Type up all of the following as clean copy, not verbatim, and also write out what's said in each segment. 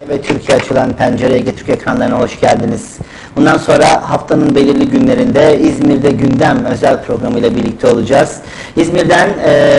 Ve Türkiye Açılan Pencere'ye Türk ekranlarına hoş geldiniz. Bundan sonra haftanın belirli günlerinde İzmir'de Gündem özel programıyla birlikte olacağız. İzmir'den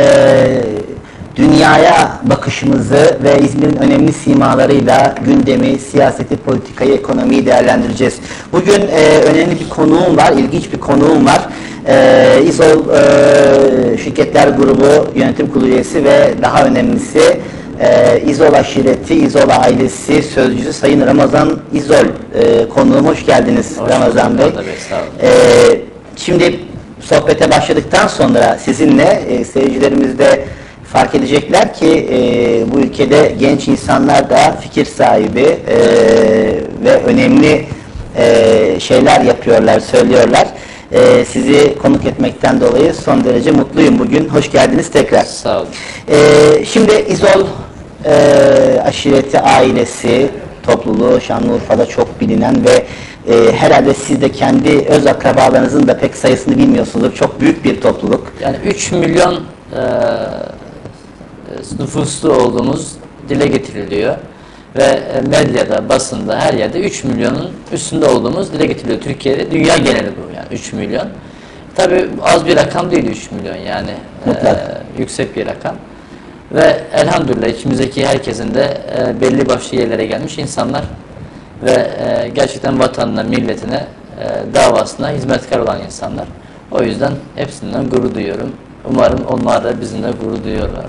dünyaya bakışımızı ve İzmir'in önemli simalarıyla gündemi, siyaseti, politikayı, ekonomiyi değerlendireceğiz. Bugün önemli bir konuğum var, ilginç bir konuğum var. İzol Şirketler Grubu Yönetim Kurulu üyesi ve daha önemlisi İzol aşireti, İzol ailesi sözcüsü Sayın Ramazan İzol konuğum. Hoş geldiniz Ramazan Bey. Şimdi sohbete başladıktan sonra sizinle seyircilerimiz de fark edecekler ki bu ülkede genç insanlar da fikir sahibi ve önemli şeyler yapıyorlar, söylüyorlar. Sizi konuk etmekten dolayı son derece mutluyum bugün. Hoş geldiniz tekrar. Sağ olun. Şimdi İzol aşireti, ailesi, topluluğu Şanlıurfa'da çok bilinen ve herhalde siz de kendi öz akrabalarınızın da pek sayısını bilmiyorsunuzdur. Çok büyük bir topluluk. Yani 3 milyon nüfuslu olduğumuz dile getiriliyor. Ve medyada, basında, her yerde 3 milyonun üstünde olduğumuz dile getiriliyor. Türkiye'de, dünya geneli bu yani 3 milyon. Tabii az bir rakam değil 3 milyon yani. Yüksek bir rakam. Ve elhamdülillah içimizdeki herkesin de belli başlı yerlere gelmiş insanlar ve gerçekten vatanına, milletine, davasına hizmetkar olan insanlar. O yüzden hepsinden gurur duyuyorum. Umarım onlar da bizimle gurur duyuyorlar.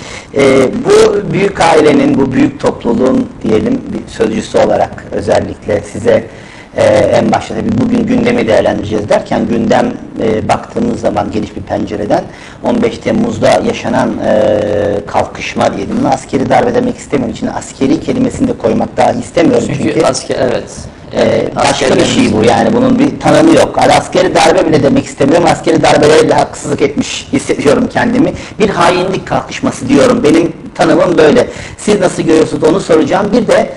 Bu büyük ailenin, bu büyük topluluğun diyelim bir sözcüsü olarak özellikle size en başta tabii bugün gündemi değerlendireceğiz derken gündem baktığımız zaman geniş bir pencereden 15 Temmuz'da yaşanan kalkışma diyelim. Askeri darbe demek istemiyorum. İçine askeri kelimesini de koymak dahi istemiyorum. Çünkü asker, evet. Başka bir şey bu yani bunun bir tanımı yok. Hani askeri darbe bile demek istemiyorum. Askeri darbelerle haksızlık etmiş hissediyorum kendimi. Bir hainlik kalkışması diyorum. Benim tanımım böyle. Siz nasıl görüyorsunuz onu soracağım. Bir de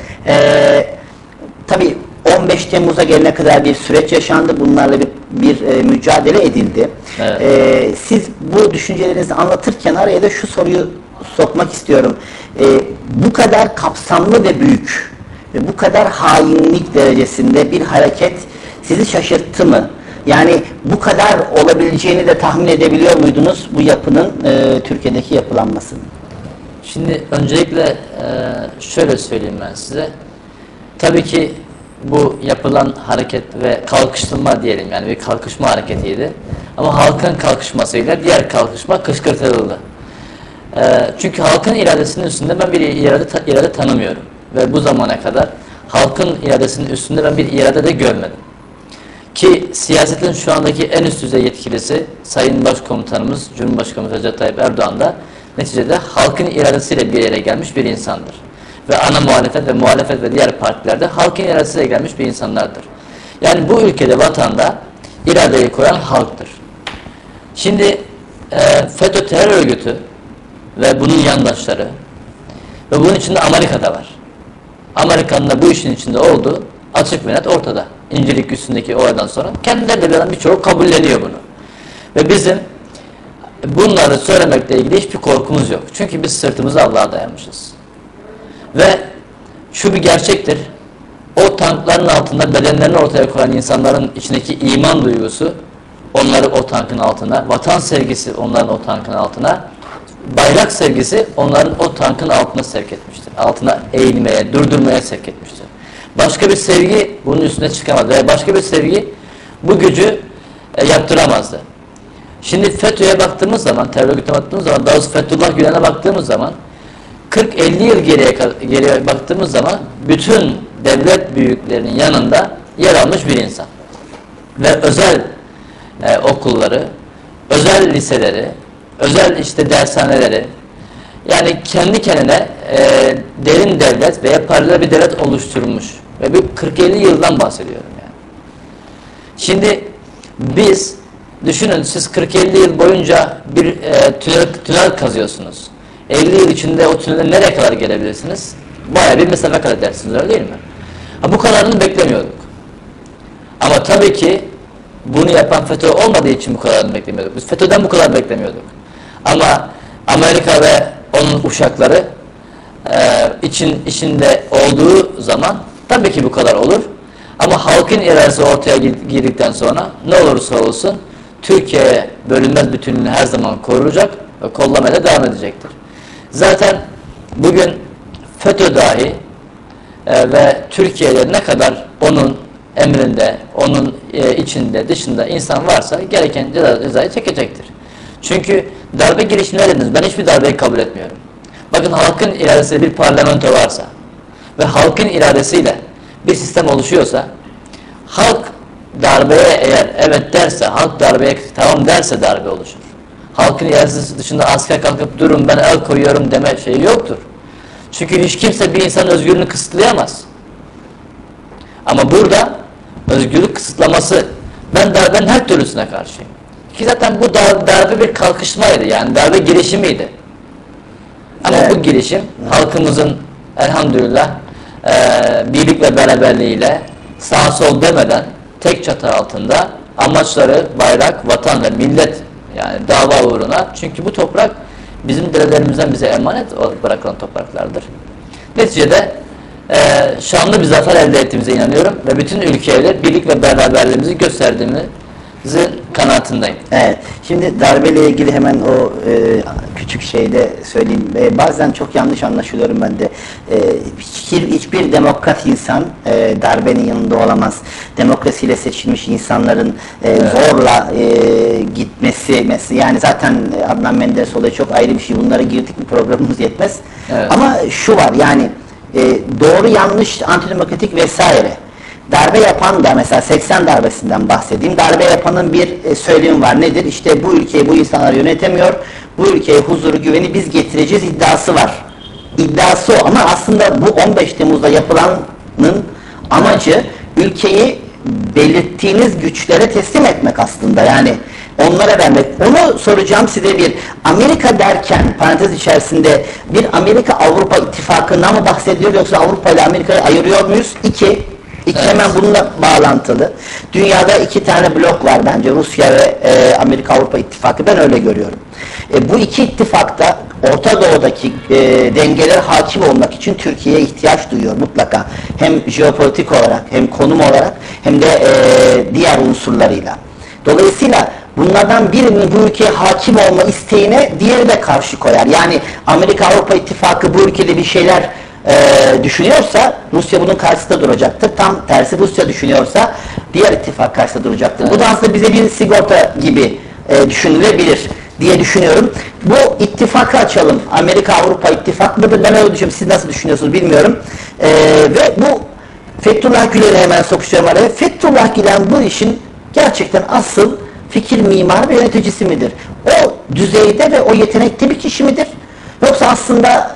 tabii 15 Temmuz'a gelene kadar bir süreç yaşandı. Bunlarla bir mücadele edildi. Evet. Siz bu düşüncelerinizi anlatırken araya da şu soruyu sokmak istiyorum. Bu kadar kapsamlı ve büyük ve bu kadar hainlik derecesinde bir hareket sizi şaşırttı mı? Yani bu kadar olabileceğini de tahmin edebiliyor muydunuz bu yapının Türkiye'deki yapılanmasını? Şimdi öncelikle şöyle söyleyeyim ben size. Tabii ki bu yapılan hareket ve kalkıştırma diyelim yani bir kalkışma hareketiydi. Ama halkın kalkışmasıyla diğer kalkışma kışkırtıldı. Çünkü halkın iradesinin üstünde ben bir irade tanımıyorum. Ve bu zamana kadar halkın iradesinin üstünde ben bir irade de görmedim. Ki siyasetin şu andaki en üst düzey yetkilisi Sayın Başkomutanımız Cumhurbaşkanı Recep Tayyip Erdoğan da neticede halkın iradesiyle bir yere gelmiş bir insandır. Ve ana muhalefet ve diğer partilerde halkın iradesiyle gelmiş bir insanlardır. Yani bu ülkede, vatanda iradeyi koyan halktır. Şimdi FETÖ terör örgütü ve bunun yandaşları ve bunun içinde Amerika'da var. Amerika'nın da bu işin içinde olduğu açık ve net ortada. İncirlik üstündeki olaydan sonra kendileri de birçoğu kabulleniyor bunu. Ve bizim bunları söylemekle ilgili hiçbir korkumuz yok. Çünkü biz sırtımızı Allah'a dayamışız. Ve şu bir gerçektir. O tankların altında bedenlerini ortaya koyan insanların içindeki iman duygusu onları o tankın altına, vatan sevgisi onların o tankın altına, bayrak sevgisi onların o tankın altına sevk etmiştir. Altına eğilmeye, durdurmaya sevk etmiştir. Başka bir sevgi bunun üstüne çıkamaz ve başka bir sevgi bu gücü yaptıramazdı. Şimdi FETÖ'ye baktığımız zaman, terör örgütüne baktığımız zaman, daha doğrusu Fethullah Gülen'e baktığımız zaman 40-50 yıl geriye baktığımız zaman bütün devlet büyüklerinin yanında yer almış bir insan. Ve özel okulları, özel liseleri, özel işte dershaneleri, yani kendi kendine derin devlet veya paralel bir devlet oluşturmuş. Ve bir 40-50 yıldan bahsediyorum yani. Şimdi biz, düşünün siz 40-50 yıl boyunca bir tünel kazıyorsunuz. 50 yıl içinde o tünele nereye kadar gelebilirsiniz? Bayağı bir mesafe kat edersiniz, öyle değil mi? Bu kadarını beklemiyorduk. Ama tabii ki bunu yapan FETÖ olmadığı için bu kadarını beklemiyorduk. Biz FETÖ'den bu kadar beklemiyorduk. Ama Amerika ve onun uşakları içinde olduğu zaman tabii ki bu kadar olur. Ama halkın iradesi ortaya girdikten sonra ne olursa olsun Türkiye bölünmez bütünlüğünü her zaman koruyacak ve kollamaya da devam edecektir. Zaten bugün FETÖ dahi ve Türkiye'de ne kadar onun emrinde, onun içinde, dışında insan varsa gereken cezayı çekecektir. Çünkü darbe girişimine dediniz. Ben hiçbir darbeyi kabul etmiyorum. Bakın halkın iradesiyle bir parlamento varsa ve halkın iradesiyle bir sistem oluşuyorsa, halk darbeye eğer evet derse, halk darbeye tamam derse darbe oluşur. Halkın iradesi dışında asker kalkıp durun ben el koyuyorum deme şeyi yoktur. Çünkü hiç kimse bir insanın özgürlüğünü kısıtlayamaz. Ama burada özgürlük kısıtlaması, ben darbenin her türlüsüne karşıyım. Ki zaten bu darbe bir kalkışmaydı, yani darbe girişimiydi. Ama evet, bu girişim halkımızın elhamdülillah birlik ve beraberliğiyle sağ sol demeden tek çatı altında amaçları bayrak, vatan ve millet, yani dava uğruna, çünkü bu toprak bizim dedelerimizden bize emanet bırakılan topraklardır. Neticede şanlı bir zafer elde ettiğimize inanıyorum ve bütün ülkeyle birlik ve beraberliğimizi gösterdiğimizin kanaatindeyim. Evet. Şimdi darbeyle ilgili hemen o küçük şeyde söyleyeyim. Bazen çok yanlış anlaşılıyorum ben de. Hiçbir demokrat insan darbenin yanında olamaz. Demokrasiyle seçilmiş insanların zorla gitmesi, yani zaten Adnan Menderes olayı çok ayrı bir şey. Bunlara girdik mi programımız yetmez. Evet. Ama şu var, yani doğru yanlış, antidemokratik vesaire. Darbe yapan da, mesela 80 darbesinden bahsedeyim. Darbe yapanın bir söylemi var. Nedir? İşte bu ülkeyi bu insanlar yönetemiyor. Bu ülkeye huzuru, güveni biz getireceğiz iddiası var. İddiası o, ama aslında bu 15 Temmuz'da yapılanın amacı ülkeyi belirttiğiniz güçlere teslim etmek aslında. Yani onlara vermek. Onu soracağım size, bir Amerika derken parantez içerisinde bir Amerika-Avrupa ittifakından mı bahsediyor, yoksa Avrupa ile Amerika'yı ayırıyor muyuz? İki, evet, hemen bununla bağlantılı. Dünyada iki tane blok var bence, Rusya ve Amerika-Avrupa ittifakı. Ben öyle görüyorum. Bu iki ittifakta Orta Doğu'daki dengeler hakim olmak için Türkiye'ye ihtiyaç duyuyor mutlaka. Hem jeopolitik olarak, hem konum olarak, hem de diğer unsurlarıyla. Dolayısıyla bunlardan birinin bu ülkeye hakim olma isteğine diğeri de karşı koyar. Yani Amerika-Avrupa ittifakı bu ülkede bir şeyler düşünüyorsa Rusya bunun karşısında duracaktır. Tam tersi, Rusya düşünüyorsa diğer ittifak karşısında duracaktır. Evet. Bu da aslında bize bir sigorta gibi düşünülebilir diye düşünüyorum. Bu ittifakı açalım. Amerika-Avrupa ittifak mıdır? Ben öyle düşünüyorum. Siz nasıl düşünüyorsunuz bilmiyorum. Ve bu Fethullah Gülen'i hemen sokuşturuyorum araya. Fethullah Gülen bu işin gerçekten asıl fikir mimarı ve yöneticisi midir? O düzeyde ve o yetenekte bir kişi midir? Yoksa aslında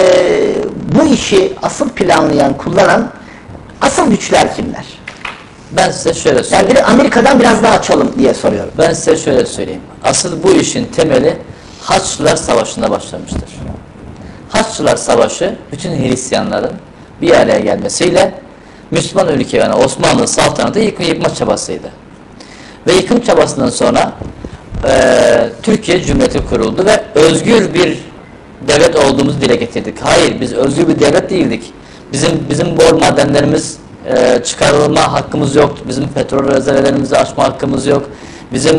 bu işi asıl planlayan, kullanan asıl güçler kimler? Ben size şöyle söyleyeyim. Yani Amerika'dan biraz daha açalım diye soruyorum. Ben size şöyle söyleyeyim. Asıl bu işin temeli Haçlılar Savaşı'nda başlamıştır. Haçlılar Savaşı bütün Hristiyanların bir araya gelmesiyle Müslüman ülke, yani Osmanlı saltanatı yıkma çabasıydı. Ve yıkım çabasından sonra Türkiye Cumhuriyeti kuruldu ve özgür bir devlet olduğumuzu dile getirdik. Hayır, biz özgür bir devlet değildik. Bizim bor madenlerimiz çıkarılma hakkımız yoktu. Bizim petrol rezervlerimizi açma hakkımız yok. Bizim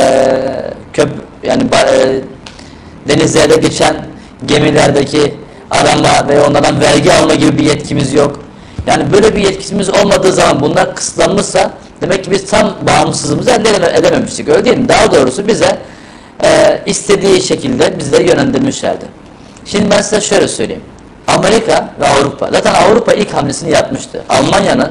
denizlerde geçen gemilerdeki arama ve onlardan vergi alma gibi bir yetkimiz yok. Yani böyle bir yetkimiz olmadığı zaman bunlar kısıtlanmışsa demek ki biz tam bağımsızlığımızı elde edememiştik. Öyle değil mi? Daha doğrusu bize istediği şekilde bizleri yönlendirmişlerdi. Şimdi ben size şöyle söyleyeyim. Amerika ve Avrupa. Zaten Avrupa ilk hamlesini yapmıştı. Almanya'nın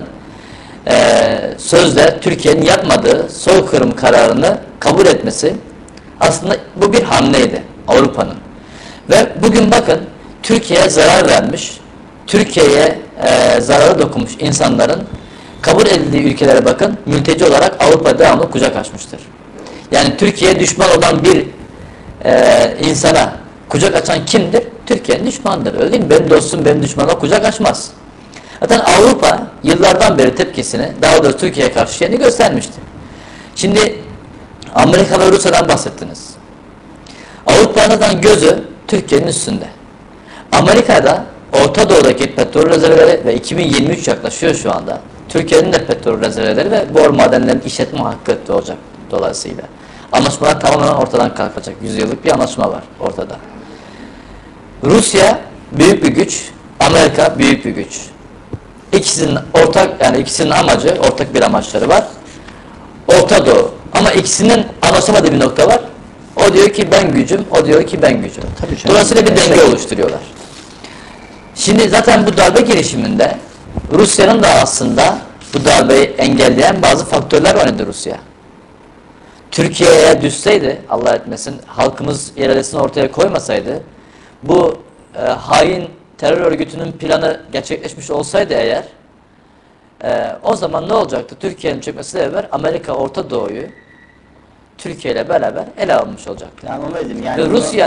sözde Türkiye'nin yapmadığı soykırım kararını kabul etmesi aslında bu bir hamleydi Avrupa'nın. Ve bugün bakın Türkiye'ye zarar vermiş, Türkiye'ye zararı dokunmuş insanların kabul edildiği ülkelere bakın, mülteci olarak Avrupa devamlı kucak açmıştır. Yani Türkiye'ye düşman olan bir insana kucak açan kimdir? Türkiye'nin düşmanıdır. Öyle değil mi? Benim dostum benim düşmanıma kucak açmaz. Zaten Avrupa yıllardan beri tepkisini, daha doğrusu Türkiye'ye karşı şeyini göstermişti. Şimdi Amerika ve Rusya'dan bahsettiniz. Avrupa'nın gözü Türkiye'nin üstünde. Amerika'da Orta Doğu'daki petrol rezervleri ve 2023 yaklaşıyor şu anda. Türkiye'nin de petrol rezervleri ve bor madenlerinin işletme hakkı doğacak dolayısıyla. Anlaşmalar tamamen ortadan kalkacak. 100 yıllık bir anlaşma var ortada. Rusya büyük bir güç, Amerika büyük bir güç. İkisinin ortak, yani ikisinin amacı, ortak bir amaçları var. Orta Doğu. Ama ikisinin anlaşamadığı bir nokta var. O diyor ki ben gücüm, o diyor ki ben gücüm. Dolayısıyla bir denge oluşturuyorlar. Şimdi zaten bu darbe girişiminde Rusya'nın da aslında bu darbeyi engelleyen bazı faktörler oynadı Rusya. Türkiye'ye düşseydi, Allah etmesin, halkımız iradesini ortaya koymasaydı, bu hain terör örgütünün planı gerçekleşmiş olsaydı eğer, o zaman ne olacaktı? Türkiye'nin çökmesiyle beraber Amerika Orta Doğu'yu Türkiye ile beraber ele almış olacaktı. Yani onu dedim. Yani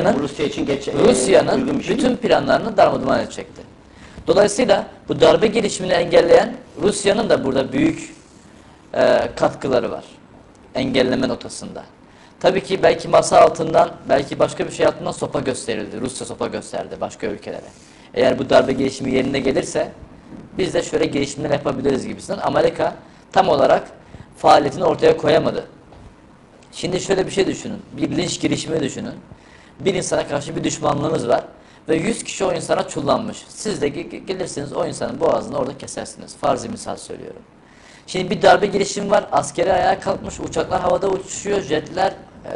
Rusya'nın bütün planlarını darmadağın edecekti. Dolayısıyla bu darbe girişimini engelleyen Rusya'nın da burada büyük katkıları var. Engelleme notasında. Tabii ki belki masa altından, belki başka bir şey altından sopa gösterildi. Rusya sopa gösterdi başka ülkelere. Eğer bu darbe girişimi yerine gelirse biz de şöyle girişimler yapabiliriz gibisinden. Amerika tam olarak faaliyetini ortaya koyamadı. Şimdi şöyle bir şey düşünün. Bir linç girişimi düşünün. Bir insana karşı bir düşmanlığınız var ve 100 kişi o insana çullanmış. Siz de gelirsiniz o insanın boğazını orada kesersiniz. Farz-ı misal söylüyorum. Şimdi bir darbe girişimi var. Askeri ayağa kalkmış. Uçaklar havada uçuşuyor. Jetler,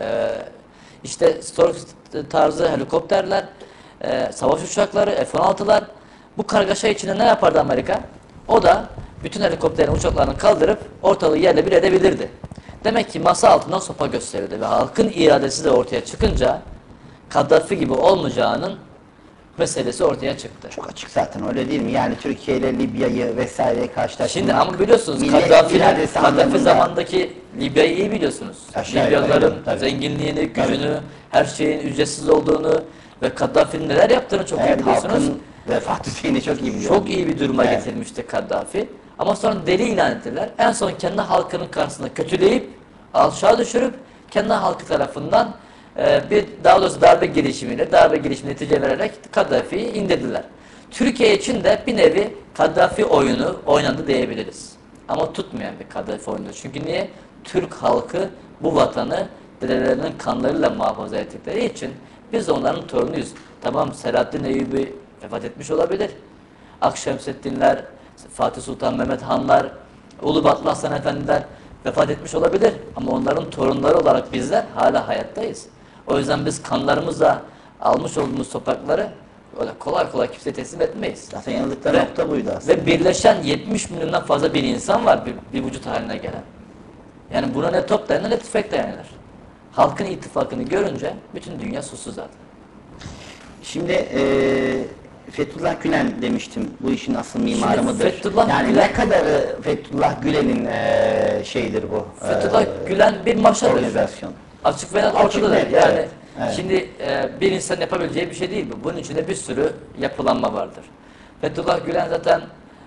işte Stork tarzı helikopterler, savaş uçakları, F-16'lar. Bu kargaşa içinde ne yapardı Amerika? O da bütün helikopterin, uçaklarını kaldırıp ortalığı yerle bir edebilirdi. Demek ki masa altından sopa gösterildi ve halkın iradesi de ortaya çıkınca Kaddafi gibi olmayacağının meselesi ortaya çıktı. Çok açık zaten, öyle değil mi? Yani Türkiye ile Libya'yı vesaire karşılaştırmak. Şimdi ama biliyorsunuz Kaddafi zamandaki Libya'yı iyi biliyorsunuz. Libyalıların zenginliğini, gücünü, her şeyin ücretsiz olduğunu ve Kaddafi'nin neler yaptığını çok iyi biliyorsunuz. Halkın vefat düzeyini çok iyi biliyorsunuz. Çok iyi bir duruma getirmişti Kaddafi. Ama sonra deli ilan ettiler. En son kendi halkının karşısında kötüleyip, aşağı düşürüp, kendi halkı tarafından daha doğrusu darbe girişimi netice vererek Kaddafi'yi indirdiler. Türkiye için de bir nevi Kaddafi oyunu oynandı diyebiliriz. Ama tutmayan bir Kaddafi oyunu. Çünkü niye? Türk halkı bu vatanı dedelerinin kanlarıyla muhafaza ettikleri için biz de onların torunuyuz. Tamam, Selahaddin Eyyubi vefat etmiş olabilir. Akşemseddinler, Fatih Sultan Mehmet Hanlar, Ulubatlı Hasan Efendiler vefat etmiş olabilir. Ama onların torunları olarak bizler hala hayattayız. O yüzden biz kanlarımızla almış olduğumuz toprakları öyle kolay kolay kimseye teslim etmeyiz. Zaten yanıldıkları nokta buydu aslında. Ve birleşen 70 milyondan fazla bir insan var bir vücut haline gelen. Yani buna ne top dayanır ne tüfek dayanır. Halkın ittifakını görünce bütün dünya susuz zaten. Şimdi Fethullah Gülen demiştim. Bu işin asıl mimarı mıdır? Yani ne kadar Fethullah Gülen'in şeyidir bu? Fethullah Gülen bir maşadır. Organizasyon. Açık ve net ortadadır. Yani evet. Şimdi bir insan yapabileceği bir şey değil bu. Bunun içinde bir sürü yapılanma vardır. Fethullah Gülen zaten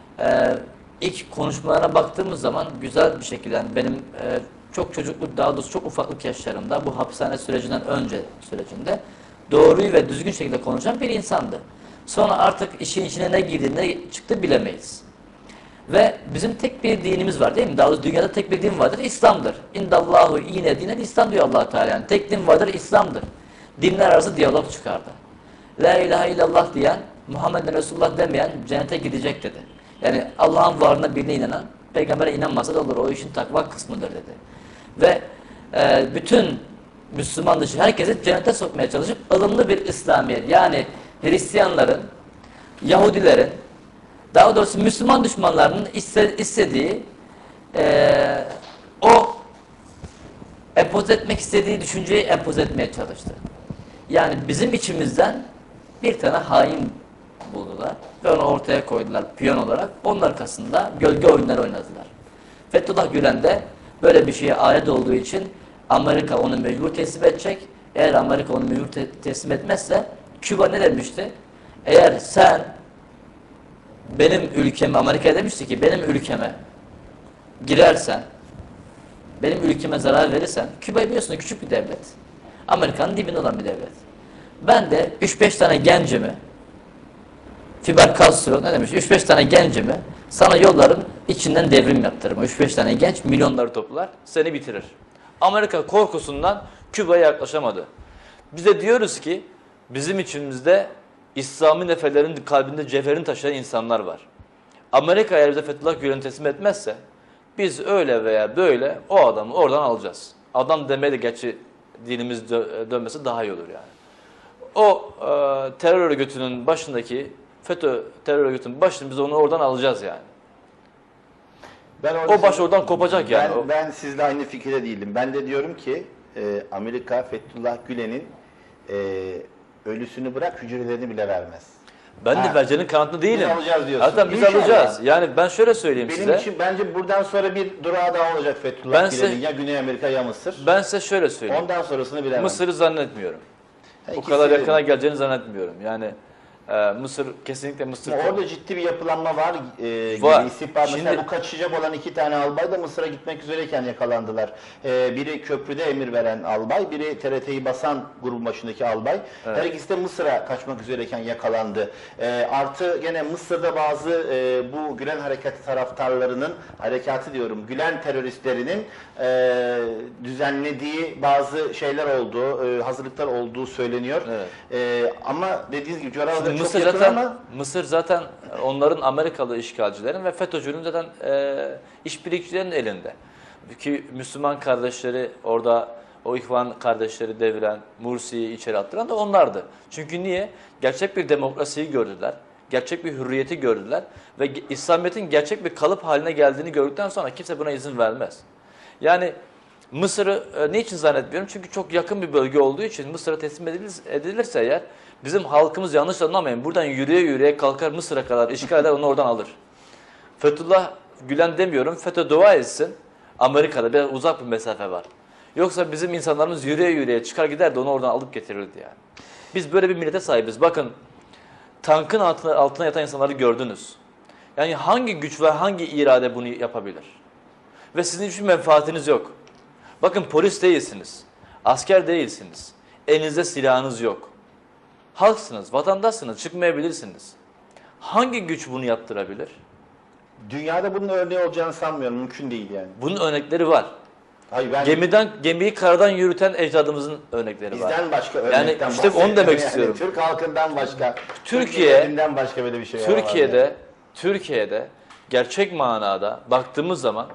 ilk konuşmalarına baktığımız zaman güzel bir şekilde, yani benim çok çocukluk, daha doğrusu çok ufaklık yaşlarımda, bu hapishane sürecinden önce sürecinde doğruyu ve düzgün şekilde konuşan bir insandı. Sonra artık işin içine ne girdi, ne çıktı bilemeyiz. Ve bizim tek bir dinimiz var değil mi? Daha doğrusu dünyada tek bir din vardır, İslam'dır. İndallahu yine dinen İslam diyor Allah Teala. Yani tek din vardır, İslam'dır. Dinler arası diyalog çıkardı. La ilahe illallah diyen, Muhammeden Resulullah demeyen cennete gidecek dedi. Yani Allah'ın varlığına birine inanan, peygambere inanmasa da olur, o işin takva kısmıdır dedi. Ve bütün Müslüman dışı herkesi cennete sokmaya çalışıp ılımlı bir İslamiyet, yani Hristiyanların, Yahudilerin, daha doğrusu Müslüman düşmanlarının istediği, o empoze etmek istediği düşünceyi empoze etmeye çalıştı. Yani bizim içimizden bir tane hain buldular ve onu ortaya koydular piyon olarak. Onun arkasında gölge oyunları oynadılar. Fethullah Gülen de böyle bir şeye alet olduğu için Amerika onu mecbur teslim edecek. Eğer Amerika onu mecbur teslim etmezse, Küba ne demişti? Eğer sen benim ülkeme, Amerika demişti ki benim ülkeme girersen, benim ülkeme zarar verirsen, Küba biliyorsun küçük bir devlet. Amerika'nın dibinde olan bir devlet. Ben de 3-5 tane gencimi Fidel Castro ne demiş? 3-5 tane gencimi sana yollarım, içinden devrim yaptırırım. 3-5 tane genç milyonları toplar, seni bitirir. Amerika korkusundan Küba'ya yaklaşamadı. Biz de diyoruz ki bizim içimizde İslami nefelerin kalbinde cevherini taşıyan insanlar var. Amerika eğer bize Fethullah Gülen'i teslim etmezse biz öyle veya böyle o adamı oradan alacağız. Adam demeye de gerçi dinimiz dönmesi daha iyi olur yani. O terör örgütünün başındaki FETÖ terör örgütünün başını biz onu oradan alacağız yani. O baş oradan kopacak yani. Ben sizle aynı fikirde değilim. Ben de diyorum ki Amerika Fethullah Gülen'in ölüsünü bırak hücrelerini bile vermez. Ben de vereceğinin kanıtlı değilim. Biz alacağız diyorsun. Zaten biz alacağız. Yani ben şöyle söyleyeyim size. Benim için bence buradan sonra bir durağı daha olacak Fethullah Gülen'in. Ya Güney Amerika ya Mısır. Ben size şöyle söyleyeyim. Ondan sonrasını bilemem. Mısır'ı zannetmiyorum. O kadar yakına geleceğini zannetmiyorum. Yani Mısır kesinlikle Mısır. Orada ciddi bir yapılanma var. Var. Mesela bu kaçacak olan 2 tane albay da Mısır'a gitmek üzereyken yakalandılar. Biri köprüde emir veren albay, biri TRT'yi basan grubun başındaki albay. Evet. Her ikisi de Mısır'a kaçmak üzereyken yakalandı. Artı gene Mısır'da bazı bu Gülen harekatı taraftarlarının, harekatı diyorum, Gülen teröristlerinin düzenlediği bazı şeyler olduğu, hazırlıklar olduğu söyleniyor. Evet. Ama dediğiniz gibi coğrafyada Mısır zaten onların Amerikalı işgalcilerin ve FETÖ'cünün zaten işbirlikçilerin elinde. Ki Müslüman kardeşleri orada, o İhvan kardeşleri deviren, Mursi'yi içeri attıran da onlardı. Çünkü niye? Gerçek bir demokrasiyi gördüler, gerçek bir hürriyeti gördüler ve İslamiyet'in gerçek bir kalıp haline geldiğini gördükten sonra kimse buna izin vermez. Yani Mısır'ı niçin zannetmiyorum? Çünkü çok yakın bir bölge olduğu için Mısır'a teslim edilirse eğer bizim halkımız yanlış anlamayın. Buradan yürüye yürüye kalkar Mısır'a kadar işgal eder onu oradan alır. Fethullah Gülen demiyorum. FETÖ dua etsin. Amerika'da biraz uzak bir mesafe var. Yoksa bizim insanlarımız yürüye yürüye çıkar gider de onu oradan alıp getirirdi yani. Biz böyle bir millete sahibiz. Bakın tankın altına yatan insanları gördünüz. Yani hangi güç ve hangi irade bunu yapabilir? Ve sizin hiçbir menfaatiniz yok. Bakın polis değilsiniz. Asker değilsiniz. Elinizde silahınız yok. Halksınız, vatandaşsınız, çıkmayabilirsiniz. Hangi güç bunu yaptırabilir? Dünyada bunun örneği olacağını sanmıyorum. Mümkün değil yani. Bunun örnekleri var. Hayır, gemiyi karadan yürüten ecdadımızın örnekleri var. Bizden başka örnekten yani işte onu demek yani istiyorum. Türk halkından başka, Türkiye'den başka böyle bir şey var. Türkiye'de gerçek manada baktığımız zaman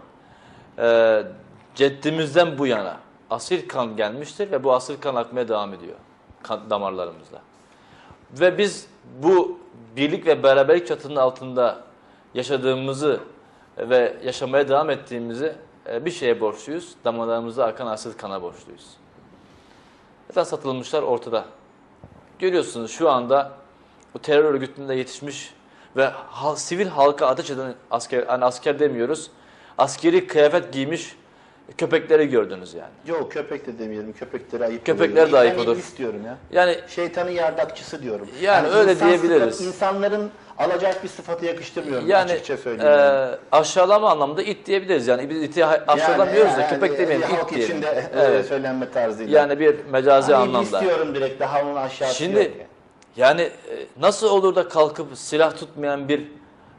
ceddimizden bu yana asil kan gelmiştir ve bu asil kan akmaya devam ediyor damarlarımızda. Ve biz bu birlik ve beraberlik çatının altında yaşadığımızı ve yaşamaya devam ettiğimizi bir şeye borçluyuz. Damarlarımızda akan asil kana borçluyuz. Zaten satılmışlar ortada. Görüyorsunuz şu anda bu terör örgütünde yetişmiş ve sivil halka ateş eden asker, yani asker demiyoruz, askeri kıyafet giymiş köpekleri gördünüz yani. Yok köpek de demeyelim. Köpekleri ayıp Köpekler de ayıp olur. Ben istiyorum ya. Yani şeytanın yardakçısı diyorum. Yani öyle diyebiliriz. İnsanların alacak bir sıfatı yakıştırmıyorum yani, açıkça söyleyeyim. Aşağılama anlamda it diyebiliriz yani. Biz iti aşağılamıyoruz da köpek demeyelim, halk it diyelim. içinde söylenme tarzıyla. Yani bir mecazi anlamda. İstiyorum direkt daha onun aşağısı şimdi, yok. Yani nasıl olur da kalkıp silah tutmayan bir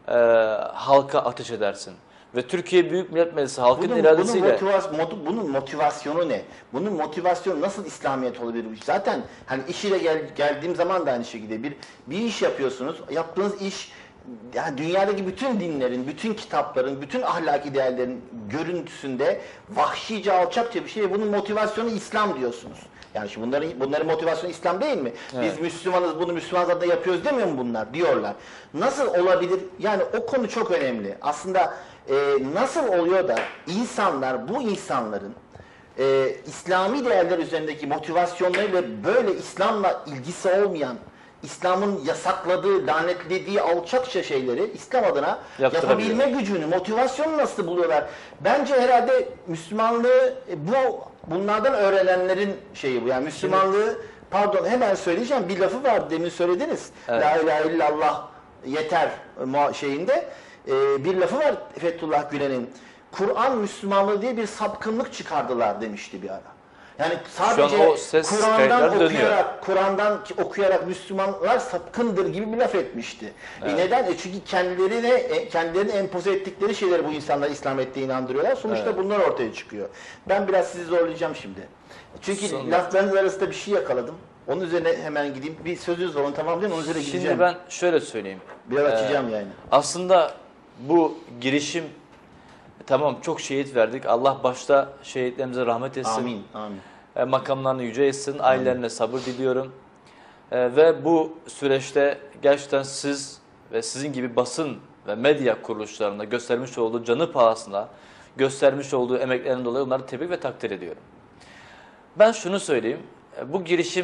halka ateş edersin? Ve Türkiye Büyük Millet Meclisi halkın iradesiyle... Bunun motivasyonu ne? Bunun motivasyonu nasıl İslamiyet olabilir? Zaten hani iş ile geldiğim zaman da aynı şekilde bir iş yapıyorsunuz. Yaptığınız iş yani dünyadaki bütün dinlerin, bütün kitapların, bütün ahlaki değerlerin görüntüsünde vahşice, alçakça bir şey ve bunun motivasyonu İslam diyorsunuz. Yani şimdi bunların motivasyonu İslam değil mi? Evet. Biz Müslümanız, bunu Müslüman adına yapıyoruz demiyor mu bunlar? Diyorlar. Nasıl olabilir? Yani o konu çok önemli. Aslında nasıl oluyor da bu insanların İslami değerler üzerindeki motivasyonlarıyla böyle İslam'la ilgisi olmayan, İslam'ın yasakladığı, lanetlediği alçakça şeyleri İslam adına yapabilme gücünü, motivasyonu nasıl buluyorlar? Bence herhalde Müslümanlığı bunlardan öğrenenlerin şeyi bu. Yani Müslümanlığı, pardon hemen söyleyeceğim, bir lafı var demin söylediniz. Evet. La ilahe illallah yeter şeyinde. Bir lafı var Fethullah Gülen'in. Kur'an Müslümanlığı diye bir sapkınlık çıkardılar demişti bir ara. Yani Şu an sadece o ses kayıtları dönüyor. Kur'an'dan okuyarak Müslümanlar sapkındır gibi bir laf etmişti. Evet. Neden? Çünkü kendilerini empoze ettikleri şeyleri bu insanlar İslam ettiğine inandırıyorlar. Sonuçta bunlar ortaya çıkıyor. Ben biraz sizi zorlayacağım şimdi. Çünkü Sonra. laflarınız arasında bir şey yakaladım. Onun üzerine hemen gideyim. Bir sözünüz var, onu tamamlayayım, onun üzerine gideceğim. Şimdi ben şöyle söyleyeyim. Biraz açacağım yani. Aslında bu girişim, tamam çok şehit verdik. Allah başta şehitlerimize rahmet etsin. Amin, amin. Makamlarını yüce etsin. Ailelerine sabır diliyorum. Ve bu süreçte gerçekten siz ve sizin gibi basın ve medya kuruluşlarında göstermiş olduğu canı pahasına göstermiş olduğu emeklerinin dolayı onları tebrik ve takdir ediyorum. Ben şunu söyleyeyim. Bu girişim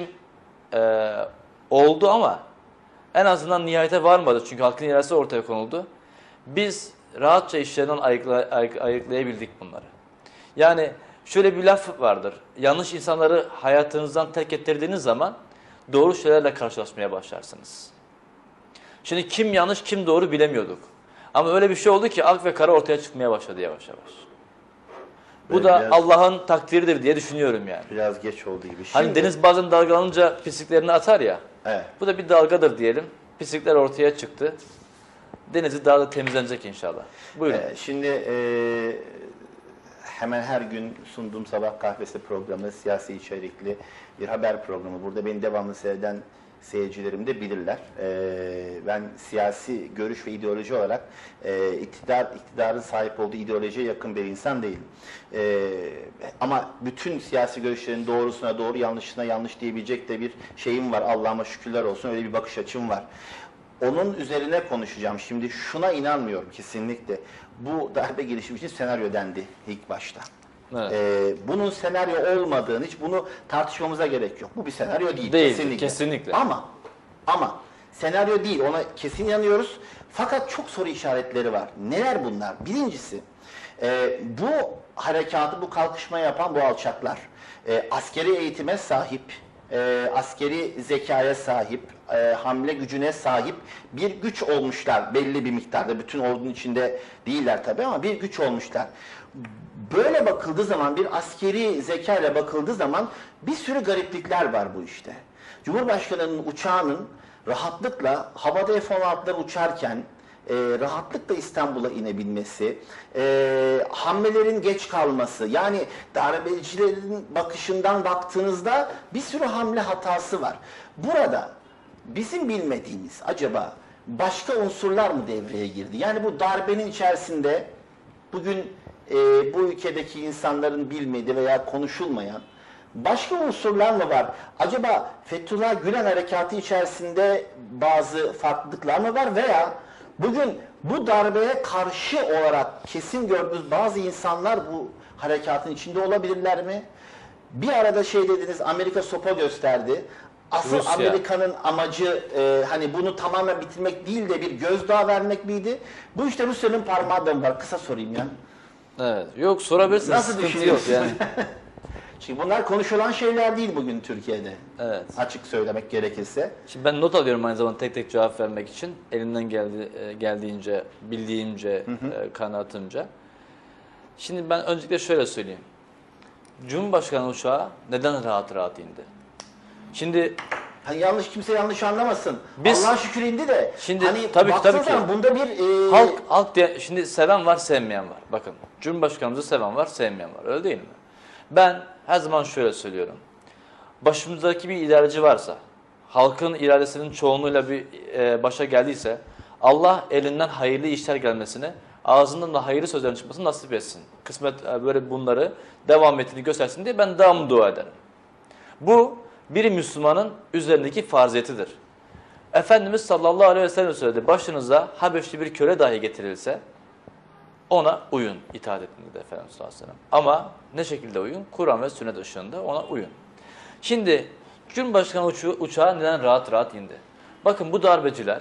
oldu ama en azından nihayete varmadı. Çünkü halkın iradesi ortaya konuldu. Biz rahatça işlerinden ayıklayabildik bunları. Yani şöyle bir laf vardır. Yanlış insanları hayatınızdan terk ettirdiğiniz zaman doğru şeylerle karşılaşmaya başlarsınız. Şimdi kim yanlış kim doğru bilemiyorduk. Ama öyle bir şey oldu ki ak ve kara ortaya çıkmaya başladı yavaş yavaş. Bu da Allah'ın takdiridir diye düşünüyorum yani. Biraz geç oldu gibi. Hani deniz bazen dalgalanınca pisliklerini atar ya. Evet. Bu da bir dalgadır diyelim. Pislikler ortaya çıktı. Denizi daha da temizlenecek inşallah. Buyurun. Şimdi hemen her gün sunduğum sabah kahvesi programı, siyasi içerikli bir haber programı. Burada beni devamlı seyreden seyircilerim de bilirler. Ben siyasi görüş ve ideoloji olarak iktidarın sahip olduğu ideolojiye yakın bir insan değilim. Ama bütün siyasi görüşlerin doğrusuna doğru, yanlışına yanlış diyebilecek de bir şeyim var. Allah'ıma şükürler olsun, öyle bir bakış açım var. Onun üzerine konuşacağım. Şimdi şuna inanmıyorum kesinlikle. Bu darbe girişimi için senaryo dendi ilk başta. Evet. Bunun senaryo olmadığını, hiç bunu tartışmamıza gerek yok. Bu bir senaryo değil. Kesinlikle. Ama senaryo değil, ona kesin inanıyoruz. Fakat çok soru işaretleri var. Neler bunlar? Birincisi, bu harekatı, bu kalkışma yapan bu alçaklar, askeri eğitime sahip, askeri zekaya sahip, hamle gücüne sahip bir güç olmuşlar belli bir miktarda. Bütün ordunun içinde değiller tabii ama bir güç olmuşlar. Böyle bakıldığı zaman, bir askeri zeka ile bakıldığı zaman bir sürü gariplikler var bu işte. Cumhurbaşkanının uçağının rahatlıkla havada F-16'lar uçarken rahatlıkla İstanbul'a inebilmesi, hamlelerin geç kalması, yani darbecilerin bakışından baktığınızda bir sürü hamle hatası var. Burada bizim bilmediğimiz acaba başka unsurlar mı devreye girdi? Yani bu darbenin içerisinde bugün bu ülkedeki insanların bilmediği veya konuşulmayan başka unsurlar mı var? Acaba Fethullah Gülen harekatı içerisinde bazı farklılıklar mı var veya bugün bu darbeye karşı olarak kesin gördüğünüz bazı insanlar bu harekatın içinde olabilirler mi? Bir arada şey dediniz, Amerika sopa gösterdi. Asıl Rusya. Amerika'nın amacı hani bunu tamamen bitirmek değil de bir gözdağı vermek miydi? Bu işte Rusya'nın parmağı da var. Kısa sorayım ya. Evet. Yok sorabilirsiniz. Nasıl Sıkıntı yok düşünüyorsunuz? yani. Çünkü bunlar konuşulan şeyler değil bugün Türkiye'de. Evet. Açık söylemek gerekirse. Şimdi ben not alıyorum aynı zamanda tek tek cevap vermek için. Elimden geldiğince, bildiğimce, kanaatimce. Şimdi ben öncelikle şöyle söyleyeyim. Cumhurbaşkanı uçağı neden rahat rahat indi? Şimdi Hani kimse yanlış anlamasın. Biz- Allah'a şükür indi de. Şimdi hani tabii ki. baksanıza bunda bir halk diye, şimdi seven var, sevmeyen var. Bakın, Cumhurbaşkanımızı seven var, sevmeyen var. Öyle değil mi? Ben her zaman şöyle söylüyorum. Başımızdaki bir idareci varsa, halkın iradesinin çoğunluğuyla bir başa geldiyse, Allah elinden hayırlı işler gelmesini, ağzından da hayırlı sözlerin çıkmasını nasip etsin. Kısmet böyle bunları devam ettiğini göstersin diye ben devamlı dua ederim. Bu bir Müslümanın üzerindeki farziyetidir. Efendimiz sallallahu aleyhi ve sellem söyledi. Başınıza Habeşli bir köle dahi getirilse ona uyun, itaat edin dedi Efendimiz sallallahu aleyhi ve sellem. Ama ne şekilde uyun? Kur'an ve sünnet ışığında ona uyun. Şimdi Cumhurbaşkanı uçağı neden rahat rahat indi? Bakın bu darbeciler